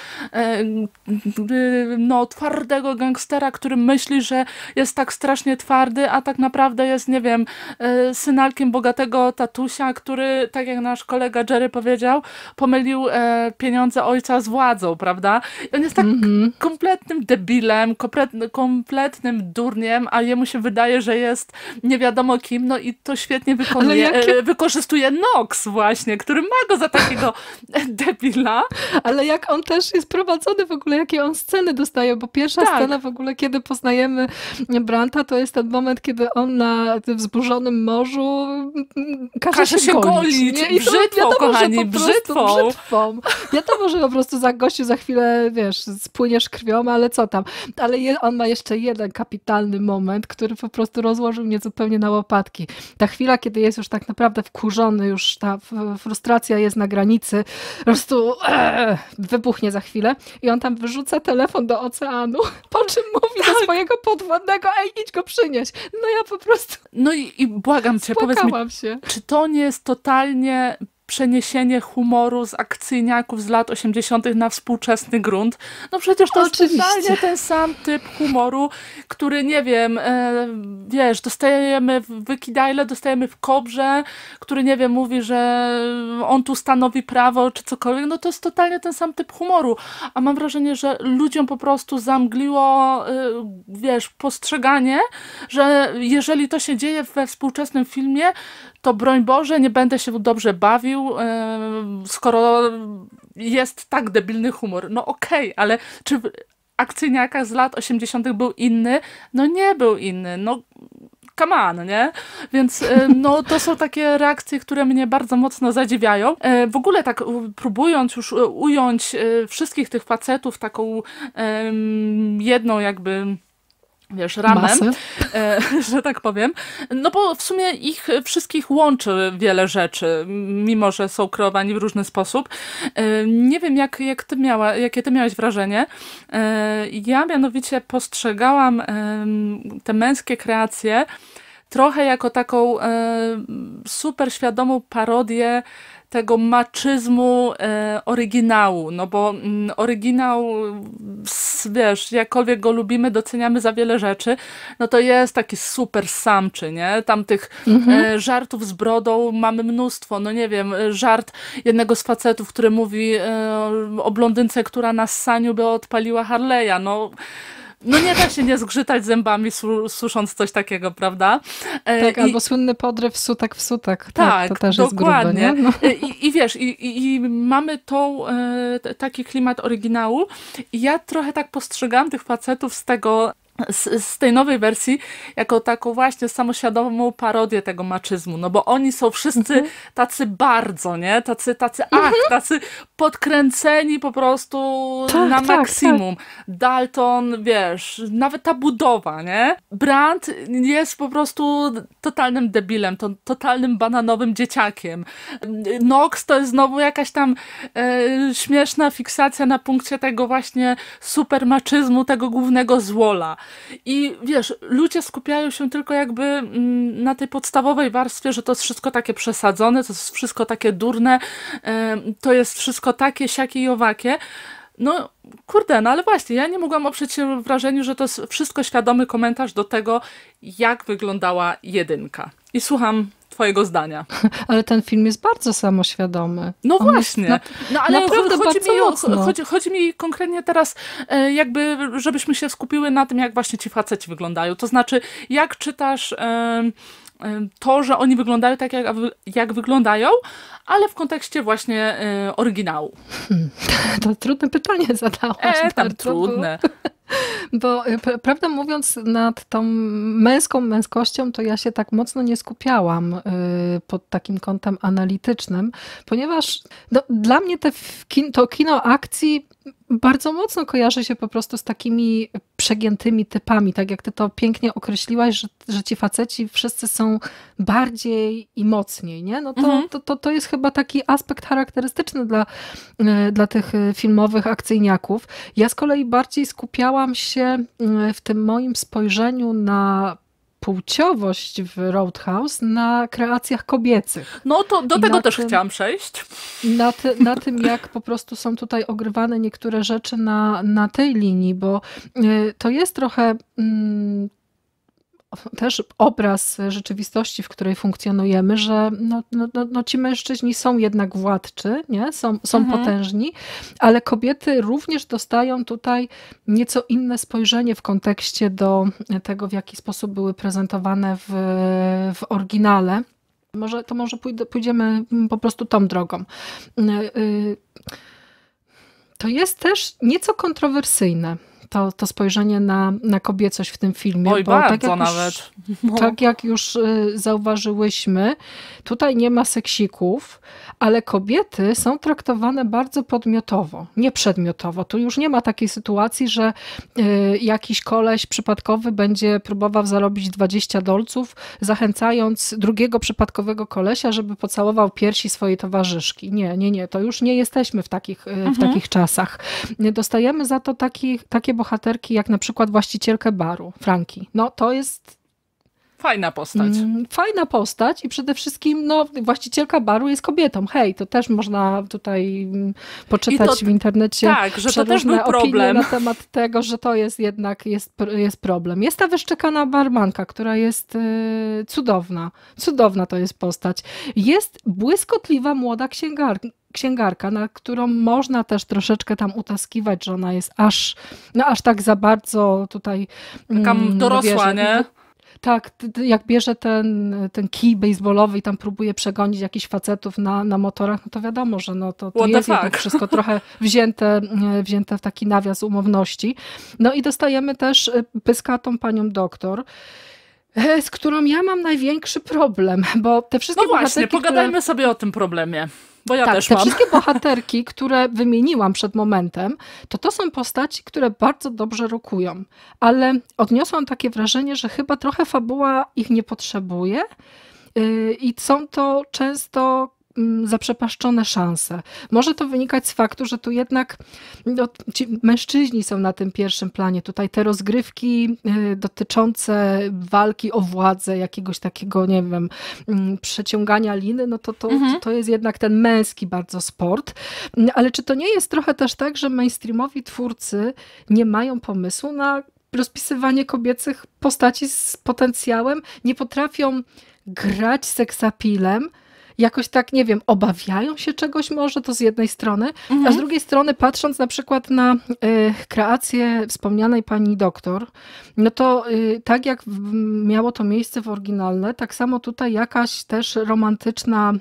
twardego gangstera, który myśli, że jest tak strasznie twardy, a tak naprawdę jest, nie wiem, synalkiem bogatego tatusia, który, tak jak nasz kolega Jerry powiedział, pomylił pieniądze ojca z władzą, prawda? I on jest tak kompletnym debilem, kompletnym durniem, a jemu się wydaje, że jest nie wiadomo kim, no i to świetnie wykorzystuje Knox właśnie, który ma go za takiego debila. Ale jak on też jest prowadzony w ogóle, jakie on sceny dostaje, bo pierwsza scena w ogóle, kiedy poznajemy Branta, to jest ten moment, kiedy on na tym wzburzonym morzu każe się golić. Brzytwą, kochani, brzytwą. Wiadomo, że po prostu gościu za chwilę, wiesz, spłyniesz krwią, ale co tam. Ale on ma jeszcze jeden kapitalny moment, który po prostu rozłożył mnie zupełnie na łopatki. Ta chwila, kiedy jest już tak naprawdę wkurzony, już ta frustracja jest na granicy, po prostu wybuchnie za chwilę i on tam wyrzuca telefon do oceanu, po czym mówi do swojego podwodnego, idź go przynieść. No ja po prostu... No i błagam cię, powiedz mi, czy to nie jest totalnie przeniesienie humoru z akcyjniaków z lat 80. na współczesny grunt. No przecież to jest totalnie ten sam typ humoru, który, nie wiem, wiesz, dostajemy w Wykidajle, dostajemy w Kobrze, który, nie wiem, mówi, że on tu stanowi prawo, czy cokolwiek. No to jest totalnie ten sam typ humoru. A mam wrażenie, że ludziom po prostu zamgliło, wiesz, postrzeganie, że jeżeli to się dzieje we współczesnym filmie, to broń Boże, nie będę się dobrze bawił, skoro jest tak debilny humor. No okej, ale czy w akcyjniakach z lat 80. był inny? No nie był inny. No come on, nie? Więc to są takie reakcje, które mnie bardzo mocno zadziwiają. W ogóle tak próbując już ująć wszystkich tych facetów taką jedną jakby wiesz, ramem, że tak powiem. No bo w sumie ich wszystkich łączy wiele rzeczy, mimo że są kreowani w różny sposób. Nie wiem, jakie ty miałeś wrażenie. Ja mianowicie postrzegałam te męskie kreacje trochę jako taką super świadomą parodię tego maczyzmu oryginału, no bo oryginał, wiesz, jakkolwiek go lubimy, doceniamy za wiele rzeczy, no to jest taki super samczy, nie? Tam tych żartów z brodą mamy mnóstwo, no nie wiem, żart jednego z facetów, który mówi o blondynce, która na ssaniu by odpaliła Harley'a, no nie da się nie zgrzytać zębami susząc coś takiego, prawda? Tak, albo słynny podryw sutek w sutek. Tak, to też dokładnie. jest grube, nie? No. I wiesz, i mamy taki klimat oryginału i ja trochę tak postrzegam tych facetów z tej nowej wersji jako taką właśnie samoświadomą parodię tego maczyzmu, no bo oni są wszyscy tacy bardzo, nie? Tacy podkręceni po prostu na maksimum. Tak. Dalton, wiesz, nawet ta budowa, nie? Brandt jest po prostu totalnym debilem, totalnym bananowym dzieciakiem. Knox to jest znowu jakaś tam śmieszna fiksacja na punkcie tego właśnie supermaczyzmu, tego głównego złola. I wiesz, ludzie skupiają się tylko jakby na tej podstawowej warstwie, że to jest wszystko takie przesadzone, to jest wszystko takie durne, to jest wszystko takie, siakie i owakie. No kurde, no ale właśnie, ja nie mogłam oprzeć się wrażeniu, że to jest wszystko świadomy komentarz do tego, jak wyglądała jedynka. I słucham twojego zdania. Ale ten film jest bardzo samoświadomy. No właśnie. No ale chodzi mi konkretnie teraz jakby, żebyśmy się skupiły na tym, jak właśnie ci faceci wyglądają. To znaczy, jak czytasz to, że oni wyglądają tak, jak wyglądają, ale w kontekście właśnie oryginału. To trudne pytanie zadałaś. Tam trudne. Bo prawdę mówiąc, nad tą męskością to ja się tak mocno nie skupiałam pod takim kątem analitycznym, ponieważ dla mnie to kino akcji bardzo mocno kojarzy się po prostu z takimi przegiętymi typami, tak jak ty to pięknie określiłaś, że ci faceci wszyscy są bardziej i mocniej, nie? No to jest chyba taki aspekt charakterystyczny dla tych filmowych akcyjniaków. Ja z kolei bardziej skupiałam się w tym moim spojrzeniu na płciowość w Roadhouse na kreacjach kobiecych. No to do tego też chciałam przejść. Na tym, jak po prostu są tutaj ogrywane niektóre rzeczy na tej linii, bo to jest trochę też obraz rzeczywistości, w której funkcjonujemy, że ci mężczyźni są jednak władczy, nie? Są potężni, ale kobiety również dostają tutaj nieco inne spojrzenie w kontekście do tego, w jaki sposób były prezentowane w oryginale. Może pójdziemy po prostu tą drogą. To jest też nieco kontrowersyjne. To spojrzenie na kobiecość w tym filmie. Oj, bo bardzo nawet. Tak jak już zauważyłyśmy, tutaj nie ma seksików, ale kobiety są traktowane bardzo podmiotowo, nie przedmiotowo. Tu już nie ma takiej sytuacji, że jakiś koleś przypadkowy będzie próbował zarobić 20 dolców, zachęcając drugiego przypadkowego kolesia, żeby pocałował piersi swojej towarzyszki. Nie. To już nie jesteśmy w takich czasach. Dostajemy za to takie bohaterki, jak na przykład właścicielkę baru, Franki. No to jest fajna postać. Fajna postać i przede wszystkim właścicielka baru jest kobietą. Hej, to też można tutaj poczytać w internecie. Tak, że to też był problem. Na temat tego, że to jest jednak jest problem. Jest ta wyszczekana barmanka, która jest cudowna. Cudowna to jest postać. Jest błyskotliwa młoda księgarka, na którą można też troszeczkę tam utaskiwać, że ona jest aż tak za bardzo tutaj taka dorosła, nie? Tak, jak bierze ten kij baseballowy i tam próbuje przegonić jakichś facetów na motorach, no to wiadomo, że to jest jednak wszystko trochę wzięte w taki nawias umowności. No i dostajemy też pyskatą panią doktor. z którą ja mam największy problem, bo te wszystkie właśnie, pogadajmy sobie o tym problemie. Bo ja też te mam. wszystkie bohaterki, które wymieniłam przed momentem, to są postaci, które bardzo dobrze rokują. Ale odniosłam takie wrażenie, że chyba trochę fabuła ich nie potrzebuje i są to często zaprzepaszczone szanse. Może to wynikać z faktu, że tu jednak ci mężczyźni są na tym pierwszym planie. Tutaj te rozgrywki dotyczące walki o władzę, jakiegoś takiego, nie wiem, przeciągania liny, no to jest jednak ten męski bardzo sport. Ale czy to nie jest trochę też tak, że mainstreamowi twórcy nie mają pomysłu na rozpisywanie kobiecych postaci z potencjałem? Nie potrafią grać seksapilem, jakoś tak, nie wiem, obawiają się czegoś może, to z jednej strony, a z drugiej strony patrząc na przykład na kreację wspomnianej pani doktor, no to tak jak miało to miejsce w oryginalne, tak samo tutaj jakaś też romantyczna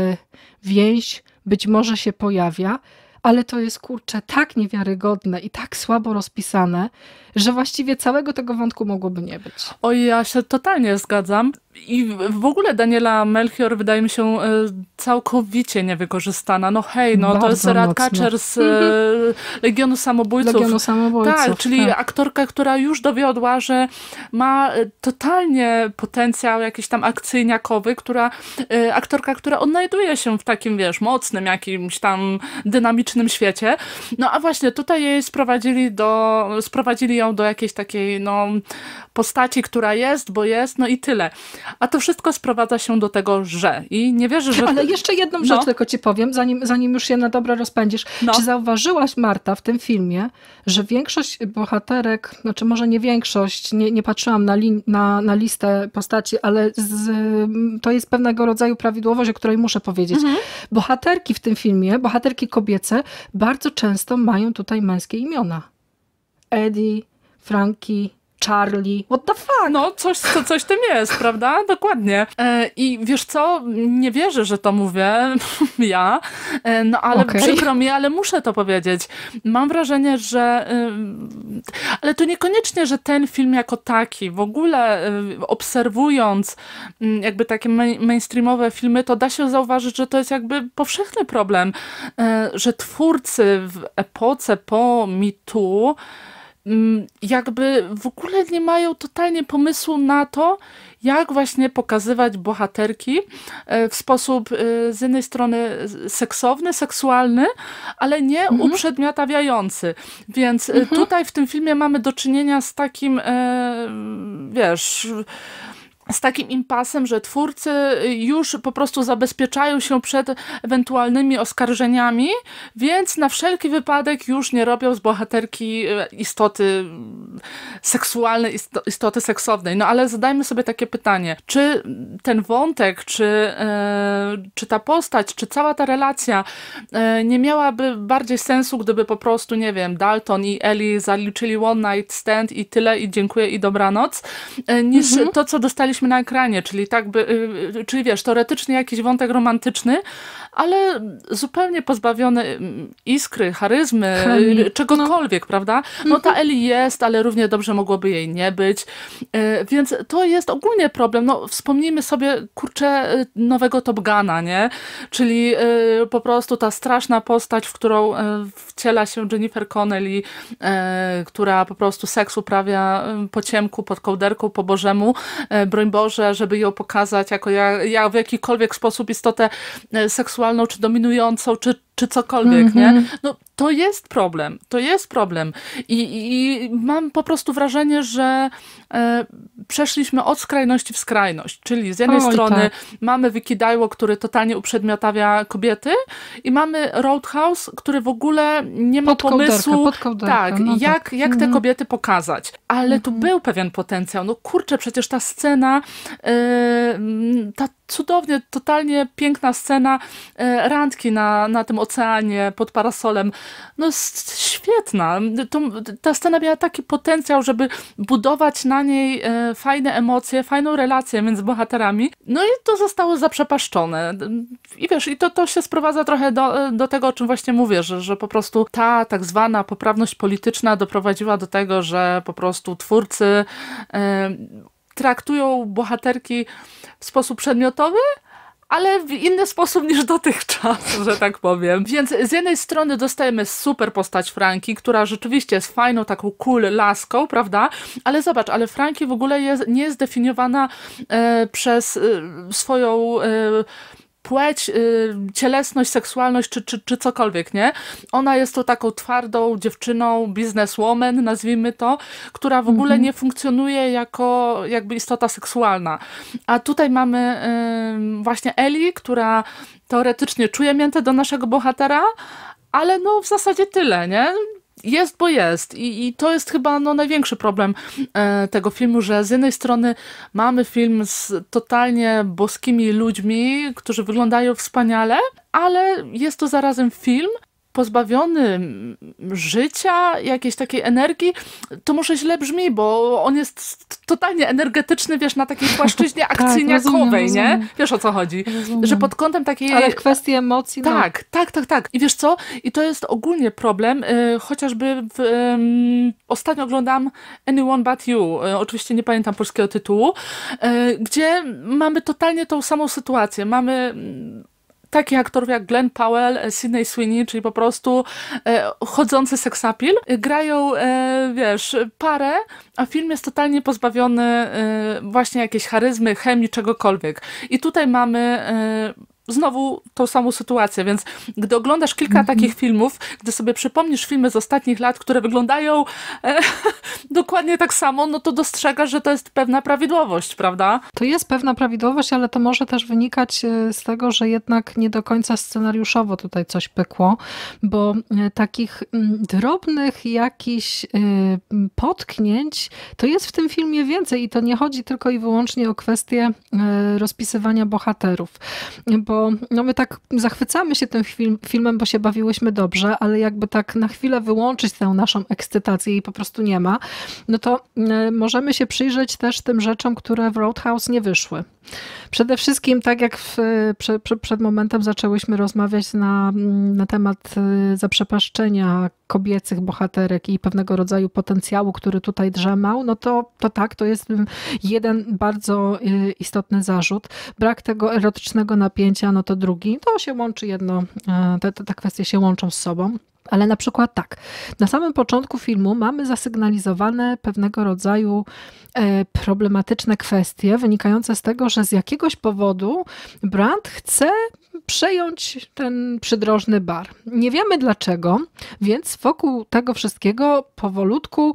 więź być może się pojawia, ale to jest, kurczę, tak niewiarygodne i tak słabo rozpisane, że właściwie całego tego wątku mogłoby nie być. Oj, ja się totalnie zgadzam. I w ogóle Daniela Melchior wydaje mi się całkowicie niewykorzystana. No hej, no to jest Ratcatcher z Legionu Samobójców. Legionu Samobójców. Tak, czyli aktorka, która już dowiodła, że ma totalnie potencjał jakiś tam akcyjniakowy, aktorka, która odnajduje się w takim, wiesz, mocnym, jakimś tam dynamicznym świecie. No a właśnie tutaj jej sprowadzili ją do jakiejś takiej, no, postaci, która jest, bo jest, no i tyle. A to wszystko sprowadza się do tego, że... I nie wierzę, że... Ale jeszcze jedną rzecz tylko ci powiem, zanim już się na dobre rozpędzisz. Czy zauważyłaś, Marta, w tym filmie, że większość bohaterek, znaczy może nie większość, nie patrzyłam na listę postaci, ale to jest pewnego rodzaju prawidłowość, o której muszę powiedzieć. Bohaterki w tym filmie, bohaterki kobiece, bardzo często mają tutaj męskie imiona. Eddie, Frankie, Charlie, what the fuck? No, coś tym jest, prawda? Dokładnie. I wiesz co? Nie wierzę, że to mówię ja, no ale przykro mi, ale muszę to powiedzieć. Mam wrażenie, że ale to niekoniecznie, że ten film jako taki, w ogóle obserwując jakby takie mainstreamowe filmy, to da się zauważyć, że to jest jakby powszechny problem, że twórcy w epoce po Me Too jakby w ogóle nie mają totalnie pomysłu na to, jak właśnie pokazywać bohaterki w sposób z jednej strony seksowny, seksualny, ale nie uprzedmiotawiający. Więc tutaj w tym filmie mamy do czynienia z takim, wiesz... z takim impasem, że twórcy już po prostu zabezpieczają się przed ewentualnymi oskarżeniami, więc na wszelki wypadek już nie robią z bohaterki istoty seksualnej, istoty seksownej. No ale zadajmy sobie takie pytanie, czy ten wątek, czy ta postać, czy cała ta relacja nie miałaby bardziej sensu, gdyby po prostu, nie wiem, Dalton i Ellie zaliczyli one night stand i tyle, i dziękuję, i dobranoc, niż to, co dostaliśmy na ekranie, czyli wiesz, teoretycznie jakiś wątek romantyczny, ale zupełnie pozbawiony iskry, charyzmy, czegokolwiek, prawda? No ta Ellie jest, ale równie dobrze mogłoby jej nie być, więc to jest ogólnie problem. No wspomnijmy sobie, kurczę, nowego Top Guna, nie? Czyli po prostu ta straszna postać, w którą wciela się Jennifer Connelly, która po prostu seks uprawia po ciemku, pod kołderką, po bożemu, broń Boże, żeby ją pokazać jako w jakikolwiek sposób istotę seksualną, czy dominującą, czy cokolwiek, nie? No to jest problem. To jest problem. I mam po prostu wrażenie, że przeszliśmy od skrajności w skrajność. Czyli z jednej strony mamy Wikidajło, który totalnie uprzedmiotawia kobiety i mamy Roadhouse, który w ogóle nie ma pomysłu, jak te kobiety pokazać. Ale tu był pewien potencjał. No kurczę, przecież ta scena, ta cudownie, totalnie piękna scena randki na tym oceanie pod parasolem. No jest świetna. Ta scena miała taki potencjał, żeby budować na niej fajne emocje, fajną relację między bohaterami. No i to zostało zaprzepaszczone. I wiesz, i to się sprowadza trochę do tego, o czym właśnie mówię, że po prostu ta tak zwana poprawność polityczna doprowadziła do tego, że po prostu twórcy traktują bohaterki w sposób przedmiotowy, ale w inny sposób niż dotychczas, że tak powiem. Więc z jednej strony dostajemy super postać Franki, która rzeczywiście jest fajną, taką cool laską, prawda? Ale zobacz, ale Franki w ogóle nie jest definiowana przez swoją płeć, cielesność, seksualność czy cokolwiek, nie? Ona jest to taką twardą dziewczyną, businesswoman, nazwijmy to, która w ogóle nie funkcjonuje jako jakby istota seksualna. A tutaj mamy właśnie Ellie, która teoretycznie czuje miętę do naszego bohatera, ale no w zasadzie tyle, nie? Jest, bo jest. I to jest chyba największy problem tego filmu, że z jednej strony mamy film z totalnie boskimi ludźmi, którzy wyglądają wspaniale, ale jest to zarazem film pozbawiony życia, jakiejś takiej energii, to może źle brzmi, bo on jest totalnie energetyczny, wiesz, na takiej płaszczyźnie akcyjniakowej, nie? Wiesz, o co chodzi. Rozumiem. Że pod kątem takiej... Ale w kwestii emocji... Tak. I wiesz co? I to jest ogólnie problem, chociażby ostatnio oglądam Anyone But You, oczywiście nie pamiętam polskiego tytułu, gdzie mamy totalnie tą samą sytuację. Mamy takich aktorów jak Glenn Powell, Sydney Sweeney, czyli po prostu chodzący seksapil, grają, wiesz, parę, a film jest totalnie pozbawiony właśnie jakiejś charyzmy, chemii, czegokolwiek. I tutaj mamy znowu tą samą sytuację, więc gdy oglądasz kilka takich filmów, gdy sobie przypomnisz filmy z ostatnich lat, które wyglądają dokładnie tak samo, no to dostrzegasz, że to jest pewna prawidłowość, prawda? To jest pewna prawidłowość, ale to może też wynikać z tego, że jednak nie do końca scenariuszowo tutaj coś pykło, bo takich drobnych jakichś potknięć to jest w tym filmie więcej i to nie chodzi tylko i wyłącznie o kwestię rozpisywania bohaterów, bo my tak zachwycamy się tym filmem, bo się bawiłyśmy dobrze, ale jakby tak na chwilę wyłączyć tę naszą ekscytację i po prostu nie ma, no to możemy się przyjrzeć też tym rzeczom, które w Roadhouse nie wyszły. Przede wszystkim, tak jak przed momentem zaczęłyśmy rozmawiać na temat zaprzepaszczenia kobiecych bohaterek i pewnego rodzaju potencjału, który tutaj drzemał, no to tak, to jest jeden bardzo istotny zarzut. Brak tego erotycznego napięcia, no to drugi. To się łączy te kwestie się łączą z sobą. Ale na przykład tak, na samym początku filmu mamy zasygnalizowane pewnego rodzaju problematyczne kwestie wynikające z tego, że z jakiegoś powodu Brandt chce przejąć ten przydrożny bar. Nie wiemy dlaczego, więc wokół tego wszystkiego powolutku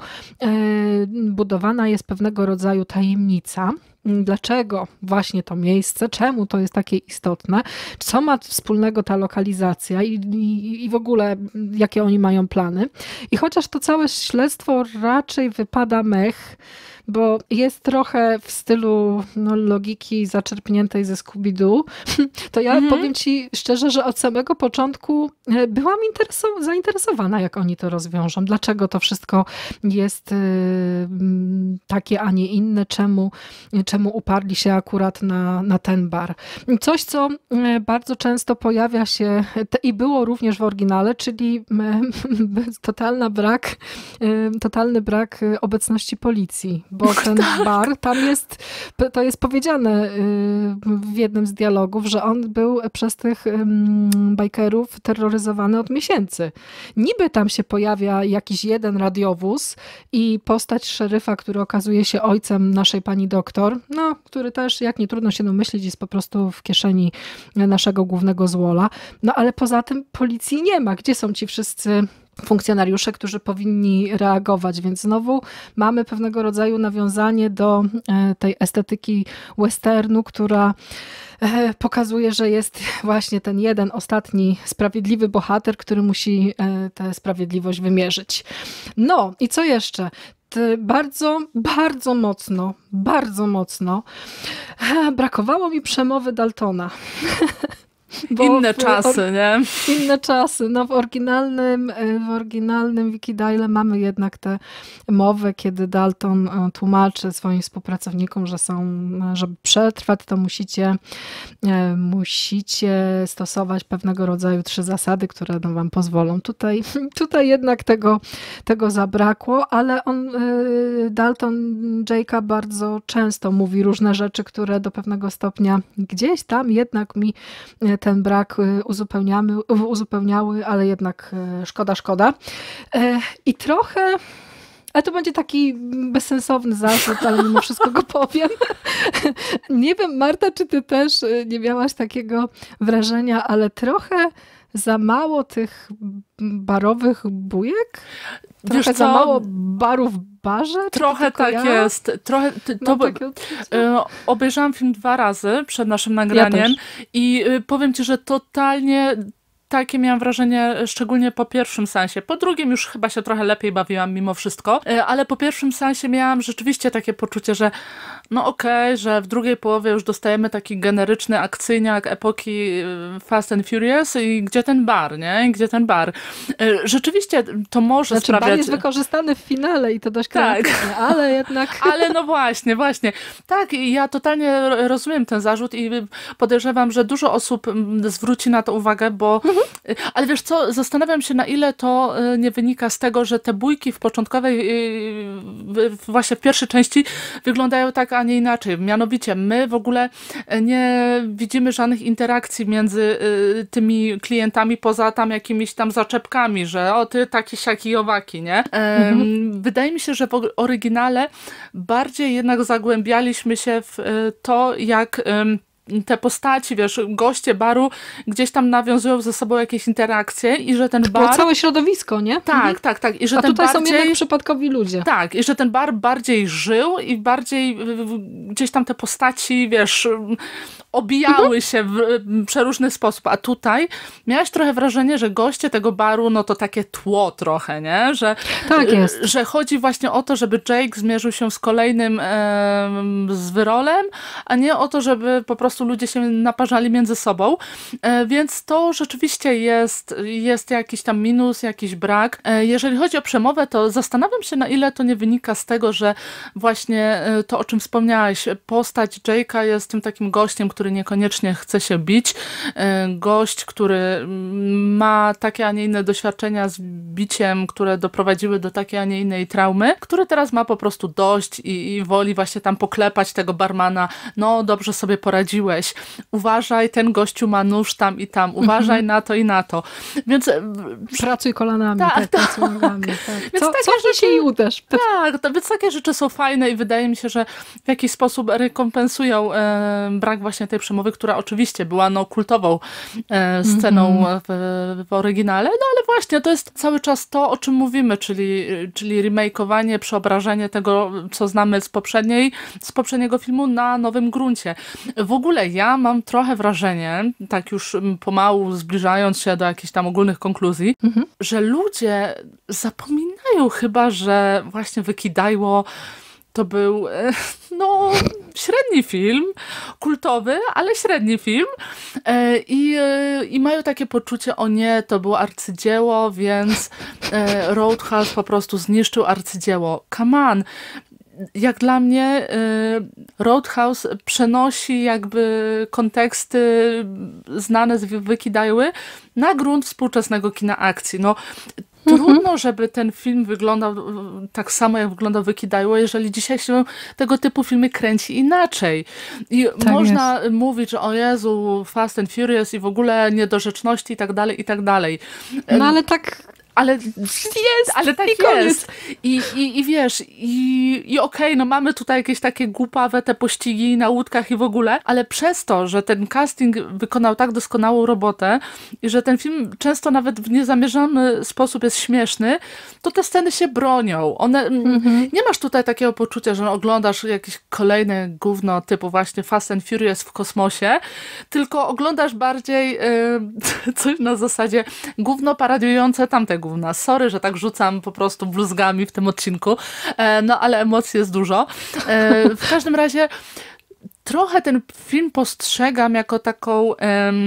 budowana jest pewnego rodzaju tajemnica. Dlaczego właśnie to miejsce, czemu to jest takie istotne, co ma wspólnego ta lokalizacja i w ogóle jakie oni mają plany. I chociaż to całe śledztwo raczej wypada mech, bo jest trochę w stylu logiki zaczerpniętej ze Scooby-Doo, to ja powiem ci szczerze, że od samego początku byłam zainteresowana, jak oni to rozwiążą. Dlaczego to wszystko jest takie, a nie inne, czemu uparli się akurat na ten bar. Coś, co bardzo często pojawia się i było również w oryginale, czyli totalny brak obecności policji. Bo ten bar, to jest powiedziane w jednym z dialogów, że on był przez tych bajkerów terroryzowany od miesięcy. Niby tam się pojawia jakiś jeden radiowóz i postać szeryfa, który okazuje się ojcem naszej pani doktor, który też, jak nie trudno się domyślić, jest po prostu w kieszeni naszego głównego złola. No ale poza tym policji nie ma. Gdzie są ci wszyscy funkcjonariusze, którzy powinni reagować, więc znowu mamy pewnego rodzaju nawiązanie do tej estetyki westernu, która pokazuje, że jest właśnie ten jeden ostatni sprawiedliwy bohater, który musi tę sprawiedliwość wymierzyć. No i co jeszcze? Bardzo mocno brakowało mi przemowy Daltona. Inne czasy, nie? Inne czasy. No w oryginalnym Wikidale mamy jednak tę mowę, kiedy Dalton tłumaczy swoim współpracownikom, że żeby przetrwać, to musicie stosować pewnego rodzaju 3 zasady, które wam pozwolą. Tutaj jednak tego zabrakło, ale Dalton Jake'a bardzo często mówi różne rzeczy, które do pewnego stopnia gdzieś tam jednak mi ten brak uzupełniały, ale jednak szkoda. I trochę, ale to będzie taki bezsensowny zarzut, ale mimo wszystko go powiem. Nie wiem, Marta, czy ty też nie miałaś takiego wrażenia, ale trochę za mało tych barowych bujek? Trochę za mało barów w barze? Trochę tak jest. Obejrzałam film 2 razy przed naszym nagraniem i powiem ci, że totalnie takie miałam wrażenie, szczególnie po pierwszym seansie. Po drugim już chyba się trochę lepiej bawiłam mimo wszystko, ale po pierwszym seansie miałam rzeczywiście takie poczucie, że no okej, że w drugiej połowie już dostajemy taki generyczny akcyjniak epoki Fast and Furious i gdzie ten bar, nie? Gdzie ten bar? Rzeczywiście to może sprawiać... Bar jest wykorzystany w finale i to dość kreatywnie, ale jednak... Ale no właśnie. Tak, i ja totalnie rozumiem ten zarzut i podejrzewam, że dużo osób zwróci na to uwagę, bo... Ale wiesz co, zastanawiam się, na ile to nie wynika z tego, że te bójki w początkowej, właśnie w pierwszej części wyglądają tak, a nie inaczej. Mianowicie my w ogóle nie widzimy żadnych interakcji między tymi klientami poza tam jakimiś tam zaczepkami, że o ty taki, siaki, owaki, nie? Wydaje mi się, że w oryginale bardziej jednak zagłębialiśmy się w to, jak te postaci, wiesz, goście baru gdzieś tam nawiązują ze sobą jakieś interakcje i że ten bar... całe środowisko, nie? Tak. I że a tutaj są jednak przypadkowi ludzie. Tak, i że ten bar bardziej żył i bardziej gdzieś tam te postaci, wiesz, obijały się w przeróżny sposób. A tutaj miałaś trochę wrażenie, że goście tego baru, no to takie tło trochę, nie? Tak jest. Że chodzi właśnie o to, żeby Jake zmierzył się z kolejnym zwyrolem, a nie o to, żeby po prostu ludzie się naparzali między sobą. Więc to rzeczywiście jest jakiś tam minus, jakiś brak. Jeżeli chodzi o przemowę, to zastanawiam się, na ile to nie wynika z tego, że właśnie to, o czym wspomniałaś, postać Jake'a jest tym takim gościem, który niekoniecznie chce się bić. Gość, który ma takie, a nie inne doświadczenia z biciem, które doprowadziły do takiej, a nie innej traumy, który teraz ma po prostu dość i woli właśnie tam poklepać tego barmana. No, dobrze sobie poradziłeś. Uważaj, ten gościu ma nóż tam i tam. Uważaj na to i na to. Więc... Pracuj kolanami. Pracuj nogami. Więc Cofnij się i uderz. Tak, więc takie rzeczy są fajne i wydaje mi się, że w jakiś sposób rekompensują brak właśnie tej przemowy, która oczywiście była kultową sceną w oryginale, no ale właśnie to jest cały czas to, o czym mówimy, czyli remakeowanie, przeobrażenie tego, co znamy z poprzedniego filmu na nowym gruncie. W ogóle ja mam trochę wrażenie, tak już pomału zbliżając się do jakichś tam ogólnych konkluzji, że ludzie zapominają chyba, że właśnie Wykidajło to był średni film, kultowy, ale średni film i mają takie poczucie, o nie, to było arcydzieło, więc Roadhouse po prostu zniszczył arcydzieło. Come on! Jak dla mnie Roadhouse przenosi jakby konteksty znane z Wykidajły na grunt współczesnego kina akcji. Trudno, żeby ten film wyglądał tak samo, jak wyglądał Wykidajło, jeżeli dzisiaj się tego typu filmy kręci inaczej. I tak można mówić, że o Jezu, Fast and Furious i w ogóle niedorzeczności i tak dalej, i tak dalej. No ale tak... Ale jest, ale tak jest. I wiesz, okej, mamy tutaj jakieś takie głupawe te pościgi na łódkach i w ogóle, ale przez to, że ten casting wykonał tak doskonałą robotę i że ten film często nawet w niezamierzony sposób jest śmieszny, to te sceny się bronią. One, nie masz tutaj takiego poczucia, że oglądasz jakieś kolejne gówno typu właśnie Fast and Furious w kosmosie, tylko oglądasz bardziej coś na zasadzie gówno parodiujące tamte gówna. Sorry, że tak rzucam po prostu bluzgami w tym odcinku, ale emocji jest dużo. W każdym razie trochę ten film postrzegam jako taką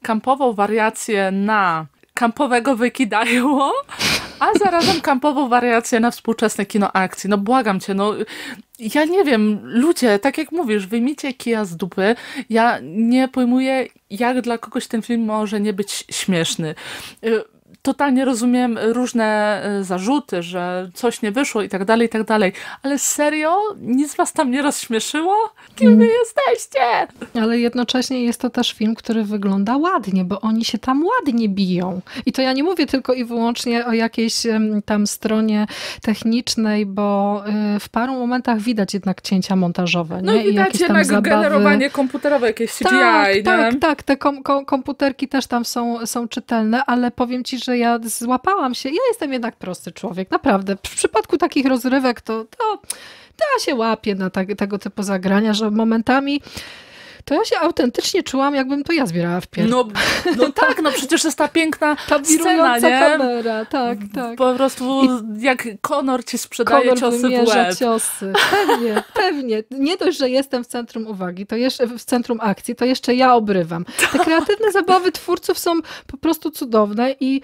kampową wariację na kampowego Wykidajło, a zarazem kampową wariację na współczesne kino akcji. No błagam cię, no ja nie wiem, ludzie, tak jak mówisz, wyjmijcie kija z dupy. Ja nie pojmuję, jak dla kogoś ten film może nie być śmieszny. Totalnie rozumiem różne zarzuty, że coś nie wyszło i tak dalej, ale serio? Nic was tam nie rozśmieszyło? Kim wy jesteście? Ale jednocześnie jest to też film, który wygląda ładnie, bo oni się tam ładnie biją. I to ja nie mówię tylko i wyłącznie o jakiejś tam stronie technicznej, bo w paru momentach widać jednak cięcia montażowe. No nie? i widać jednak generowanie komputerowe, jakieś CGI. Tak, te komputerki też tam są czytelne, ale powiem ci, że ja złapałam się. Ja jestem jednak prosty człowiek, naprawdę. W przypadku takich rozrywek to ja się łapię na tego typu zagrania, że momentami to ja się autentycznie czułam, jakbym to ja zbierała w pierś. No tak, no przecież jest ta piękna ta scena, nie? kamera, tak. Po prostu jak Connor ci sprzedaje ciosy w łeb. Ciosy. Pewnie. Nie dość, że jestem w centrum uwagi, to jeszcze w centrum akcji, to jeszcze ja obrywam. Te kreatywne zabawy twórców są po prostu cudowne i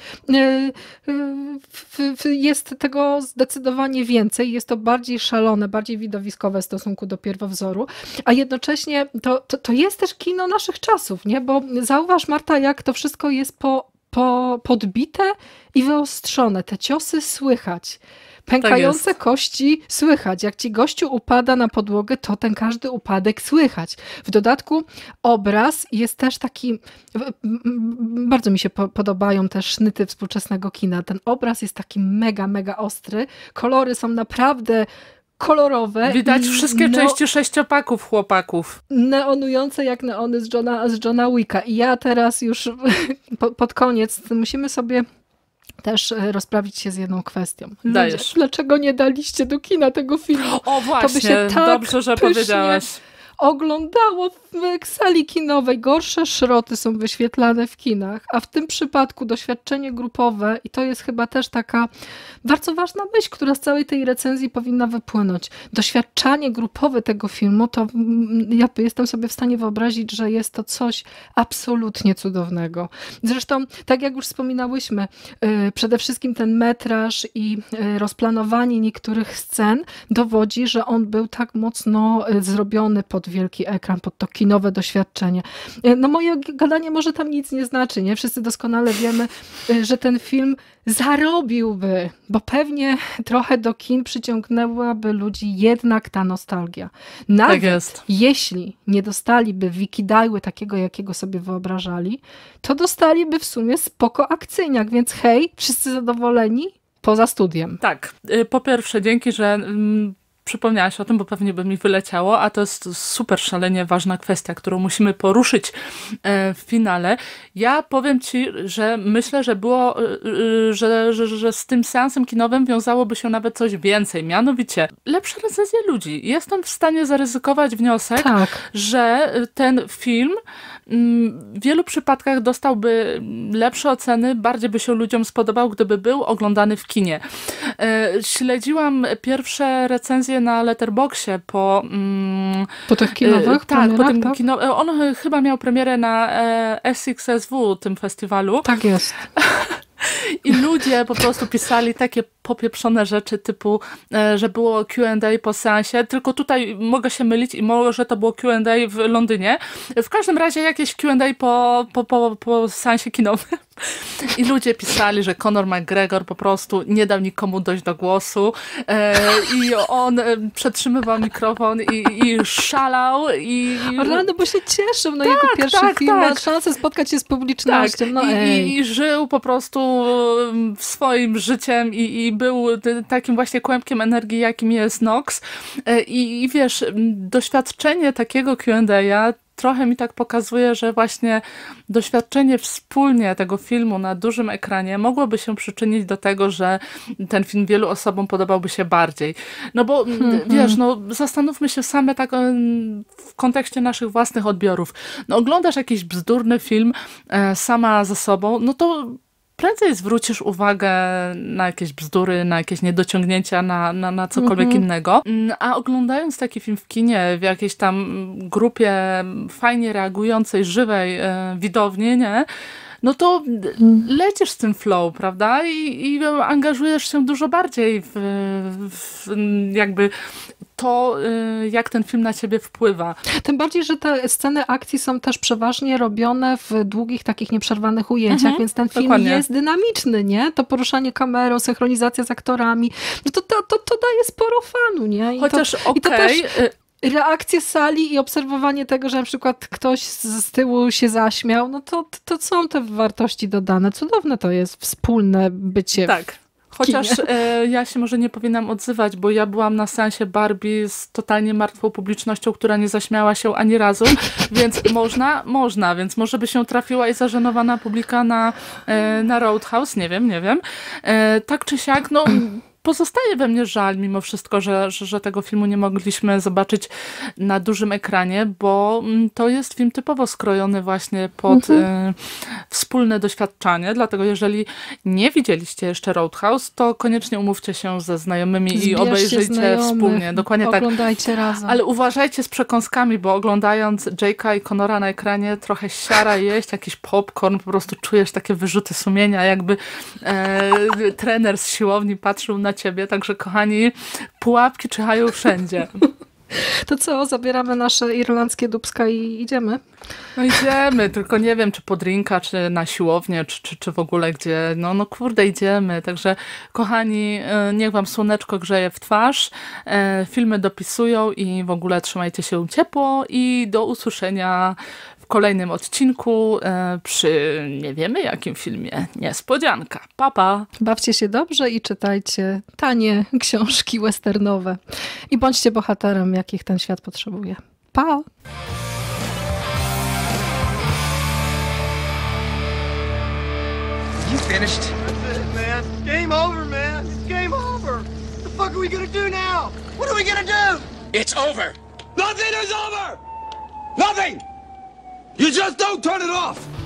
jest tego zdecydowanie więcej. Jest to bardziej szalone, bardziej widowiskowe w stosunku do pierwowzoru, a jednocześnie to jest też kino naszych czasów, nie? Bo zauważ, Marta, jak to wszystko jest podbite i wyostrzone. Te ciosy słychać. Pękające kości słychać. Jak ci gościu upada na podłogę, to ten każdy upadek słychać. W dodatku obraz jest też taki, bardzo mi się podobają te sznyty współczesnego kina. Ten obraz jest taki mega, mega ostry. Kolory są naprawdę kolorowe. Widać wszystkie części sześciopaków chłopaków. Neonujące jak neony z Johna Wicka. I ja teraz już pod koniec musimy sobie też rozprawić się z jedną kwestią. Dajesz. Dlaczego nie daliście do kina tego filmu? O właśnie, to by się tak dobrze, że powiedziałaś. Oglądało w sali kinowej. Gorsze szroty są wyświetlane w kinach, a w tym przypadku doświadczenie grupowe, i to jest chyba też taka bardzo ważna myśl, która z całej tej recenzji powinna wypłynąć. Doświadczenie grupowe tego filmu, to ja jestem sobie w stanie wyobrazić, że jest to coś absolutnie cudownego. Zresztą, tak jak już wspominałyśmy, przede wszystkim ten metraż i rozplanowanie niektórych scen dowodzi, że on był tak mocno zrobiony pod wielki ekran, pod to kinowe doświadczenie. No moje gadanie może tam nic nie znaczy, nie? Wszyscy doskonale wiemy, że ten film zarobiłby, bo pewnie trochę do kin przyciągnęłaby ludzi jednak ta nostalgia. Nawet tak jest. Jeśli nie dostaliby Wikidajły takiego, jakiego sobie wyobrażali, to dostaliby w sumie spoko akcyjniak, więc hej, wszyscy zadowoleni poza studiem. Tak. Po pierwsze, dzięki, że przypomniałaś o tym, bo pewnie by mi wyleciało, a to jest super szalenie ważna kwestia, którą musimy poruszyć w finale. Ja powiem ci, że myślę, że było, że z tym seansem kinowym wiązałoby się nawet coś więcej. Mianowicie lepsze recenzje ludzi. Jestem w stanie zaryzykować wniosek, że ten film w wielu przypadkach dostałby lepsze oceny, bardziej by się ludziom spodobał, gdyby był oglądany w kinie. Śledziłam pierwsze recenzje na Letterboxie po tych kinowych? Tak, po tym on chyba miał premierę na SXSW, tym festiwalu. Tak jest. I ludzie po prostu pisali takie popieprzone rzeczy typu, że było Q&A po seansie, tylko tutaj mogę się mylić i może to było Q&A w Londynie. W każdym razie jakieś Q&A po seansie kinowym. I ludzie pisali, że Conor McGregor po prostu nie dał nikomu dojść do głosu i on przetrzymywał mikrofon i szalał. Orlando, bo się cieszył na jego pierwszy film, ma szansę spotkać się z publicznością. Tak. I żył po prostu swoim życiem i był takim właśnie kłębkiem energii, jakim jest Nox. I wiesz, doświadczenie takiego Q&A trochę mi tak pokazuje, że właśnie doświadczenie wspólnie tego filmu na dużym ekranie mogłoby się przyczynić do tego, że ten film wielu osobom podobałby się bardziej. No bo wiesz, no zastanówmy się same tak w kontekście naszych własnych odbiorów. No oglądasz jakiś bzdurny film sama ze sobą, no to prędzej zwrócisz uwagę na jakieś bzdury, na jakieś niedociągnięcia, na cokolwiek innego. A oglądając taki film w kinie, w jakiejś tam grupie fajnie reagującej, żywej widowni, nie? No to lecisz z tym flow, prawda? I angażujesz się dużo bardziej w jakby to, jak ten film na ciebie wpływa. Tym bardziej, że te sceny akcji są też przeważnie robione w długich, takich nieprzerwanych ujęciach, więc ten film jest dynamiczny, nie? To poruszanie kamerą, synchronizacja z aktorami, no to daje sporo fanu, nie? Chociaż reakcje sali i obserwowanie tego, że na przykład ktoś z tyłu się zaśmiał, no to są te wartości dodane. Cudowne to jest wspólne bycie. Tak. Chociaż ja się może nie powinnam odzywać, bo ja byłam na seansie Barbie z totalnie martwą publicznością, która nie zaśmiała się ani razu, więc można, więc może by się trafiła i zażenowana publika na Roadhouse, nie wiem. Tak czy siak, no pozostaje we mnie żal mimo wszystko, że tego filmu nie mogliśmy zobaczyć na dużym ekranie, bo to jest film typowo skrojony właśnie pod wspólne doświadczanie, dlatego jeżeli nie widzieliście jeszcze Roadhouse, to koniecznie umówcie się ze znajomymi i obejrzyjcie wspólnie. Dokładnie tak. Oglądajcie razem. Ale uważajcie z przekąskami, bo oglądając Jake'a i Connora na ekranie trochę siara jeść, jakiś popcorn, po prostu czujesz takie wyrzuty sumienia, jakby trener z siłowni patrzył na ciebie, także kochani, pułapki czyhają wszędzie. To co, zabieramy nasze irlandzkie dupska i idziemy? No idziemy, tylko nie wiem, czy po drinka, czy na siłownię, czy w ogóle gdzie. No kurde, idziemy. Także kochani, niech wam słoneczko grzeje w twarz, filmy dopisują i w ogóle trzymajcie się ciepło i do usłyszenia w kolejnym odcinku przy nie wiemy jakim filmie. Niespodzianka. Pa, pa. Bawcie się dobrze i czytajcie tanie książki westernowe. I bądźcie bohaterem, jakich ten świat potrzebuje. Pa! You finished? That's it, man. Game over, man. It's game over. What the fuck are we gonna do now? What are we gonna do? It's over. Nothing is over! Nothing! You just don't turn it off!